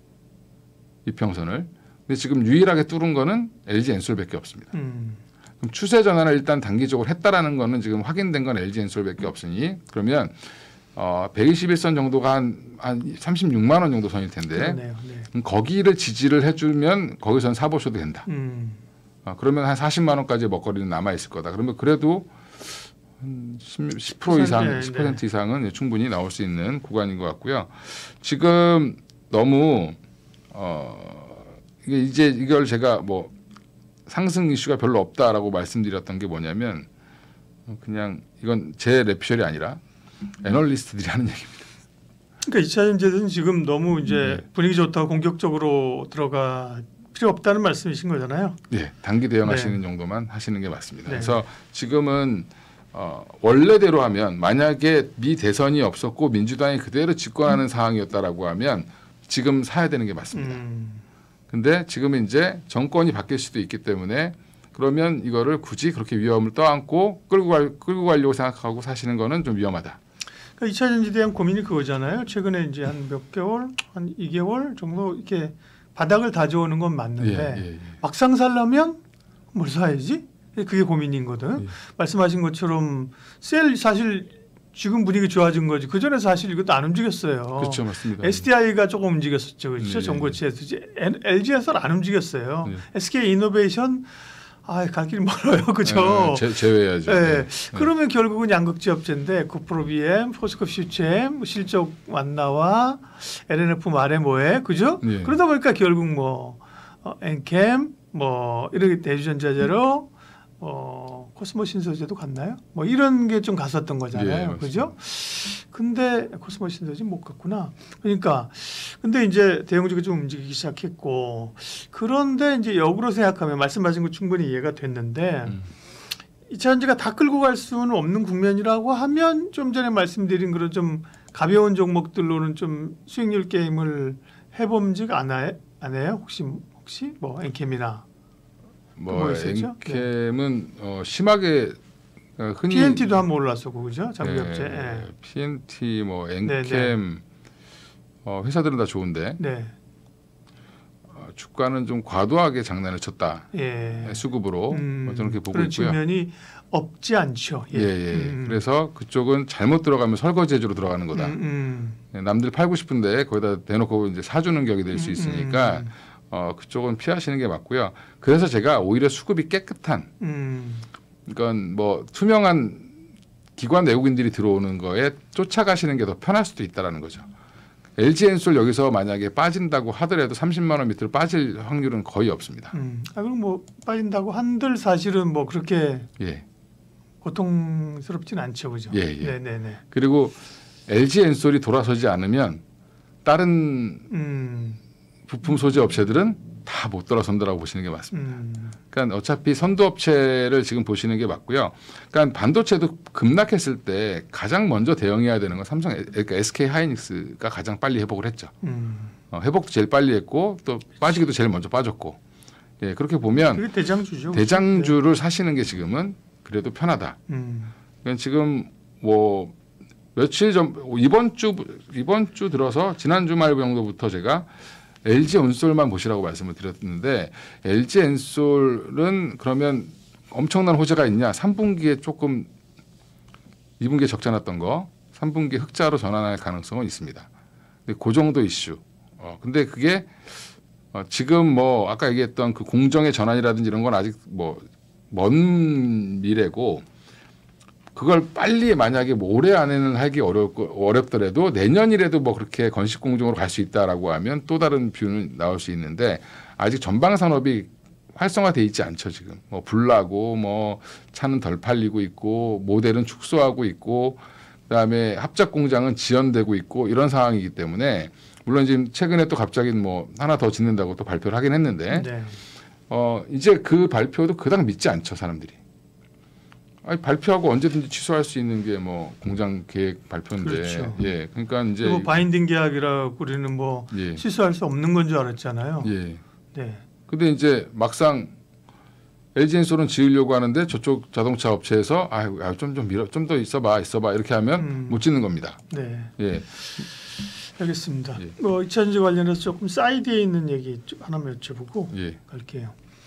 이평선을. 근데 지금 유일하게 뚫은 거는 엘지 엔솔밖에 없습니다. 음. 그럼 추세 전환을 일단 단기적으로 했다라는 거는 지금 확인된 건 엘지 엔솔밖에 없으니 그러면 어, 백이십일 선 정도가 한, 한 삼십육만 원 정도 선일 텐데 그러네요. 네. 그럼 거기를 지지를 해주면 거기선 사보셔도 된다. 음. 어, 그러면 한 사십만 원까지 먹거리는 남아 있을 거다. 그러면 그래도 한 십 퍼센트 이상, 네, 십 퍼센트 이상은 충분히 나올 수 있는 구간인 것 같고요. 지금 너무 어, 이게 이제 이걸 제가 뭐 상승 이슈가 별로 없다라고 말씀드렸던 게 뭐냐면 그냥 이건 제 레피셜이 아니라 애널리스트들이 하는 얘기입니다. 그러니까 이차 전지는 지금 너무 이제 네. 분위기 좋다고 공격적으로 들어가 필요 없다는 말씀이신 거잖아요. 네, 단기 대응하시는 네. 정도만 하시는 게 맞습니다. 네. 그래서 지금은 어, 원래대로 하면 만약에 미 대선이 없었고 민주당이 그대로 집권하는 상황이었다라고 하면 지금 사야 되는 게 맞습니다. 음. 근데 지금은 이제 정권이 바뀔 수도 있기 때문에 그러면 이거를 굳이 그렇게 위험을 떠안고 끌고 갈, 끌고 가려고 생각하고 사시는 거는 좀 위험하다. 그러니까 이 차 전지에 대한 고민이 그거잖아요. 최근에 이제 한 몇 개월, 한 이 개월 정도 이렇게 바닥을 다져오는 건 맞는데 예, 예, 예. 막상 살려면 뭘 사야지? 그게 고민이거든. 예. 말씀하신 것처럼 셀 사실 지금 분위기 좋아진 거지. 그 전에 사실 이것도 안 움직였어요. 그렇죠, 맞습니다. 에스디아이가 조금 움직였었죠, 그렇죠. 네. 전고체에서 엘지에서는 안 움직였어요. 네. 에스케이이노베이션 아, 갈 길이 멀어요, 그죠? 네, 제, 제외해야죠. 네. 네. 그러면 결국은 양극재 업체인데 코프로비엠, 포스코 퓨처엠, 실적 완나와 엘엔에프 말해 뭐해, 그죠? 네. 그러다 보니까 결국 뭐 어, 엔캠, 뭐 이렇게 대주전자재로 어, 코스모 신소재도 갔나요? 뭐 이런 게 좀 갔었던 거잖아요, 예, 그죠? 근데 코스모 신소재 못 갔구나. 그러니까 근데 이제 대형주가 좀 움직이기 시작했고 그런데 이제 역으로 생각하면 말씀하신 거 충분히 이해가 됐는데. 음. 이 차 전지가 다 끌고 갈 수는 없는 국면이라고 하면 좀 전에 말씀드린 그런 좀 가벼운 종목들로는 좀 수익률 게임을 해봄지가 않아요? 안 해요? 혹시 혹시 뭐 엔캠이나 뭐 뭐 있었죠? 엔캠은 어, 심하게 어, 흔히 피엔티도 한번 올랐었고 그죠? 장비업체. 네, 예. 피엔티 뭐 네, 엔캠 네. 어, 회사들은 다 좋은데 네. 어, 주가는 좀 과도하게 장난을 쳤다. 예. 수급으로 음, 뭐 저는 그렇게 보고 그런 있고요. 측면이 없지 않죠. 예, 예. 음, 그래서 그쪽은 잘못 들어가면 설거지 해주러 들어가는 거다. 음, 음. 남들 팔고 싶은데 거기다 대놓고 이제 사주는 격이 될 수 음, 있으니까 음, 어, 그쪽은 피하시는 게 맞고요. 그래서 제가 오히려 수급이 깨끗한, 음. 그러니까 뭐 투명한 기관 외국인들이 들어오는 거에 쫓아가시는 게 더 편할 수도 있다라는 거죠. 엘지엔솔 여기서 만약에 빠진다고 하더라도 삼십만 원 밑으로 빠질 확률은 거의 없습니다. 음. 아 그럼 뭐 빠진다고 한들 사실은 뭐 그렇게 예. 고통스럽진 않죠, 그죠? 예, 예. 네네네. 그리고 엘지엔솔이 돌아서지 않으면 다른 음, 부품 소재 업체들은 다 못 돌아선다라고 보시는 게 맞습니다. 음, 그러니까 어차피 선도 업체를 지금 보시는 게 맞고요. 그러니까 반도체도 급락했을 때 가장 먼저 대응해야 되는 건 삼성, 그러니까 에스케이 하이닉스가 가장 빨리 회복을 했죠. 음. 어, 회복도 제일 빨리 했고 또 빠지기도 제일 먼저 빠졌고. 예, 그렇게 보면 그게 대장주죠. 대장주를 사시는 게 지금은 그래도 편하다. 네. 음, 그러니까 지금 뭐 며칠 전 이번 주 이번 주 들어서 지난 주말 정도부터 제가 엘지엔솔만 보시라고 말씀을 드렸는데 엘지엔솔은 그러면 엄청난 호재가 있냐? 삼 분기에 조금 이 분기에 적자 났던 거 삼 분기에 흑자로 전환할 가능성은 있습니다. 근데 그 정도 이슈. 어, 근데 그게 어, 지금 뭐 아까 얘기했던 그 공정의 전환이라든지 이런 건 아직 뭐 먼 미래고 그걸 빨리 만약에 뭐 올해 안에는 하기 어렵고 어렵더라도 내년이라도 뭐 그렇게 건식 공정으로 갈 수 있다라고 하면 또 다른 뷰는 나올 수 있는데 아직 전방 산업이 활성화돼 있지 않죠 지금. 뭐 불나고 뭐 차는 덜 팔리고 있고 모델은 축소하고 있고 그다음에 합작 공장은 지연되고 있고 이런 상황이기 때문에 물론 지금 최근에 또 갑자기 뭐 하나 더 짓는다고 또 발표를 하긴 했는데 네. 어 이제 그 발표도 그닥 믿지 않죠 사람들이. 아니, 발표하고 언제든지 취소할 수 있는 게 뭐 공장 계획 발표인데, 그렇죠. 예, 그러니까 이제 그리고 바인딩 계약이라고 우리는 뭐 예, 취소할 수 없는 건 줄 알았잖아요. 예. 네. 근데 이제 막상 엘지엔솔은 지으려고 하는데 저쪽 자동차 업체에서 아좀좀 좀 밀어 좀 더 있어봐 있어봐 이렇게 하면 음. 못 짓는 겁니다. 네. 예, 알겠습니다. 예. 뭐 이차 전지 관련해서 조금 사이드에 있는 얘기 좀 하나만 여쭤보고 예, 갈게요.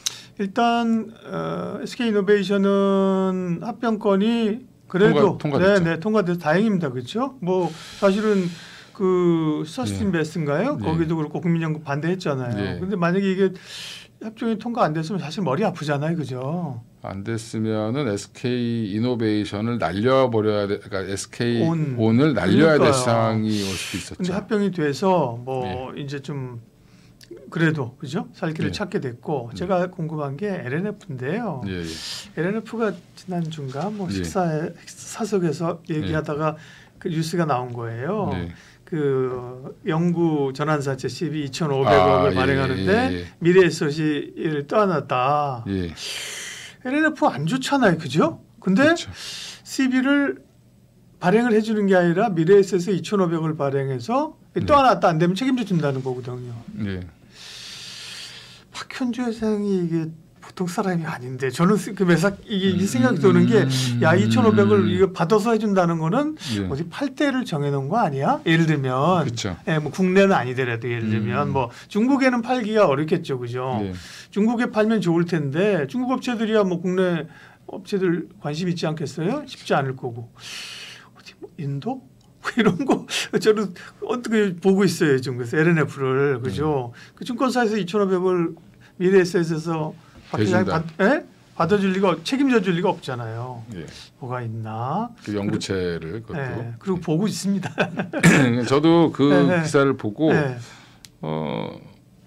일단 어, 에스케이이노베이션은 합병권이 그래도 통과- 통과됐죠. 네, 네, 통과돼서 다행입니다. 그렇죠? 뭐 사실은 그 서스틴베스인가요? 예. 거기도 그렇고 국민연금 반대했잖아요. 예. 근데 만약에 이게 협정이 통과 안 됐으면 사실 머리 아프잖아요. 그죠? 안 됐으면은 에스케이 이노베이션을 날려버려야 돼, 그러니까 에스케이 온. 온을 날려야 그러니까요. 될 상황이 올 수도 있었죠. 근데 합병이 돼서 뭐 이제 좀 그래도 그죠? 살 길을 예. 찾게 됐고 제가 궁금한 게 엘엔에프인데요. 예, 예. 엘엔에프가 지난 주인가 뭐 예. 식사 사석에서 얘기하다가 그 뉴스가 나온 거예요. 네. 그 영구 전환사채 씨비 이천오백억을 아, 예, 발행하는데 예, 예. 미래에셋이 떠안았다. 예. 엘엔에프 안 좋잖아요, 그죠? 근데 그렇죠. 씨비를 발행을 해주는 게 아니라 미래에셋에 이천오백억을 발행해서 네. 떠안았다 안 되면 책임져 준다는 거거든요. 예. 박현주 회장이 이게 보통 사람이 아닌데 저는 그 매사 이게 이 생각이 드는 게 야 이천오백을 이거 받아서 해준다는 거는 예. 어디 팔대를 정해놓은 거 아니야? 예를 들면 그렇죠. 예, 뭐 국내는 아니더라도 예를 들면 음. 뭐 중국에는 팔기가 어렵겠죠, 그죠? 예. 중국에 팔면 좋을 텐데 중국 업체들이야 뭐 국내 업체들 관심 있지 않겠어요? 쉽지 않을 거고 어디 뭐 인도? 이런 거 저는 어떻게 보고 있어요 지금 그래서 엘엔에프를 그죠? 음. 그 증권사에서 이천오백을 미래에셋에서 해준다. 받, 예? 받아줄 리가 책임져 줄 리가 없잖아요. 예. 뭐가 있나? 그 연구체를 그것도. 예, 그리고 보고 있습니다. 저도 그 네, 네. 기사를 보고 네. 어,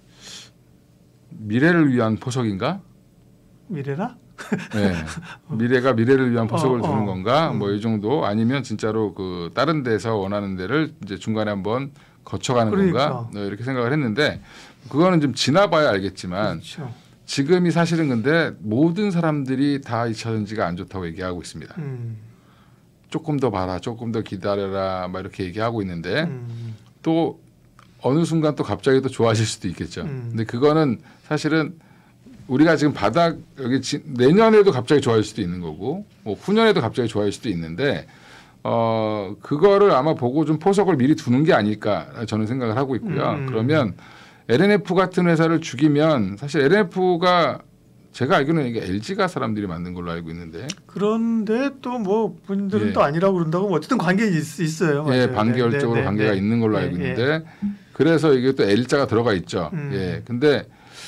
미래를 위한 포석인가? 미래라? 네. 미래가 미래를 위한 포석을 어, 두는 어. 건가? 음. 뭐 이 정도 아니면 진짜로 그 다른 데서 원하는 데를 이제 중간에 한번 거쳐가는 그러니까. 건가? 네, 이렇게 생각을 했는데 그거는 좀 지나봐야 알겠지만 그렇죠. 지금이 사실은 근데 모든 사람들이 다 이 차 전지가 안 좋다고 얘기하고 있습니다. 음, 조금 더 봐라, 조금 더 기다려라, 막 이렇게 얘기하고 있는데 음, 또 어느 순간 또 갑자기 또 좋아질 수도 있겠죠. 음. 근데 그거는 사실은 우리가 지금 바닥 여기 지, 내년에도 갑자기 좋아질 수도 있는 거고, 뭐 후년에도 갑자기 좋아질 수도 있는데 어 그거를 아마 보고 좀 포석을 미리 두는 게 아닐까 저는 생각을 하고 있고요. 음. 그러면 엘엔에프 같은 회사를 죽이면 사실 엘엔에프가 제가 알기로는 이게 엘지가 사람들이 만든 걸로 알고 있는데 그런데 또 뭐 분들은 예. 또 아니라고 그런다고 뭐 어쨌든 관계 있, 있어요. 예, 맞아요. 반계열적으로 네, 네, 관계가 네. 있는 걸로 네, 알고 예. 있는데 그래서 이게 또 L자가 들어가 있죠. 음. 예, 근데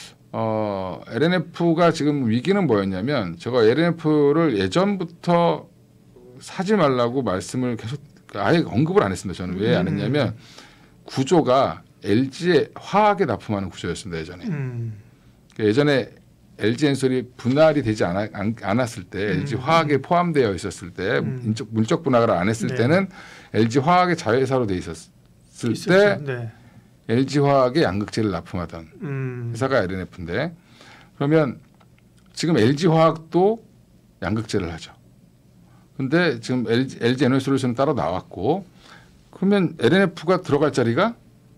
어, 엘엔에프가 지금 위기는 뭐였냐면 제가 엘엔에프를 예전부터 사지 말라고 말씀을 계속 아예 언급을 안 했습니다. 저는 왜 안 음. 했냐면 구조가 엘지에 화학에 납품하는 구조였습니다. 예전에. 음. 그러니까 예전에 엘지엔솔이 분할이 되지 않아, 안, 않았을 때 엘지 음. 화학에 포함되어 있었을 때 음. 인적, 물적 분할을 안 했을 네. 때는 엘지 화학의 자회사로 돼 있었을 있었죠. 때 네. 엘지 화학에 양극재를 납품하던 음. 회사가 엘엔에프인데 그러면 지금 엘지 화학도 양극재를 하죠. 근데 지금 엘지, 엘지 에너지솔루션은 따로 나왔고 그러면 엘엔에프가 들어갈 자리가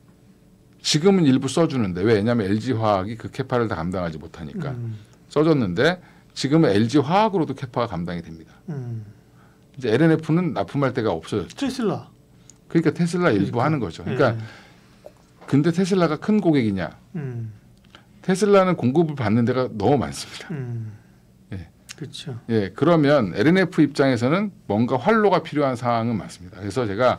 지금은 일부 써주는데 왜냐하면 엘지 화학이 그 캐파를 다 감당하지 못하니까 음. 써줬는데 지금은 엘지 화학으로도 캐파가 감당이 됩니다. 음. 이제 엘엔에프는 납품할 데가 없어졌죠. 테슬라. 그러니까 테슬라 일부 그러니까. 하는 거죠. 그러니까 예. 근데 테슬라가 큰 고객이냐? 음. 테슬라는 공급을 받는 데가 너무 많습니다. 음. 예. 그렇죠. 예, 그러면 엘엔에프 입장에서는 뭔가 활로가 필요한 상황은 맞습니다. 그래서 제가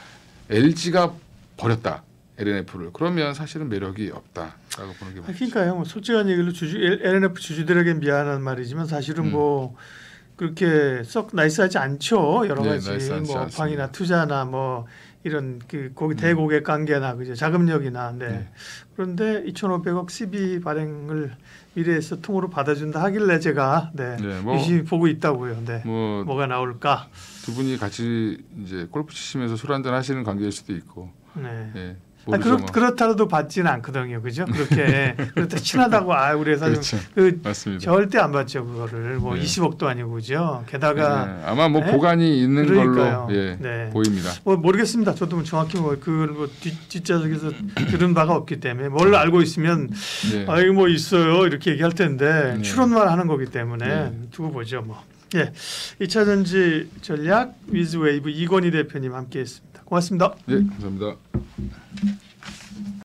엘지가 버렸다 엘엔에프를 그러면 사실은 매력이 없다라고 보는 게 아, 맞죠. 그러니까요. 뭐 솔직한 얘기로 주주 엘엔에프 주주들에게 미안한 말이지만 사실은 음. 뭐 그렇게 썩 나이스하지 않죠. 여러 네, 가지 나이스하지 뭐 않습니다. 업황이나 투자나 뭐 이런 그 고기 음. 대고객 관계나 그죠 자금력이나 네. 네. 그런데 이천오백억 씨비 발행을 미래에서 통으로 받아준다 하길래 제가 네, 네, 뭐, 열심히 보고 있다고요. 네. 뭐 뭐가 나올까? 두 분이 같이 이제 골프 치시면서 술 한잔 하시는 관계일 수도 있고, 네. 예, 아, 모르죠 그렇, 뭐. 그렇다도 받지는 않거든요. 그죠? 그렇게 그렇다 친하다고 아 우리 회사 그렇죠. 그 맞습니다. 절대 안 받죠 그거를 뭐 네. 이십억도 아니고 그죠? 게다가 네, 아마 뭐 네? 보관이 있는 그러니까요. 걸로 예, 네. 보입니다. 뭐 모르겠습니다. 저도 뭐 정확히 뭐그뭐 뒷좌석에서 들은 바가 없기 때문에 뭘 알고 있으면 예. 아 이거 뭐 있어요 이렇게 얘기할 텐데 네. 추론만 하는 거기 때문에 네. 두고 보죠 뭐. 예, 이 차 전지 전략 위즈웨이브 이건희 대표님 함께했습니다. 고맙습니다. 예, 감사합니다.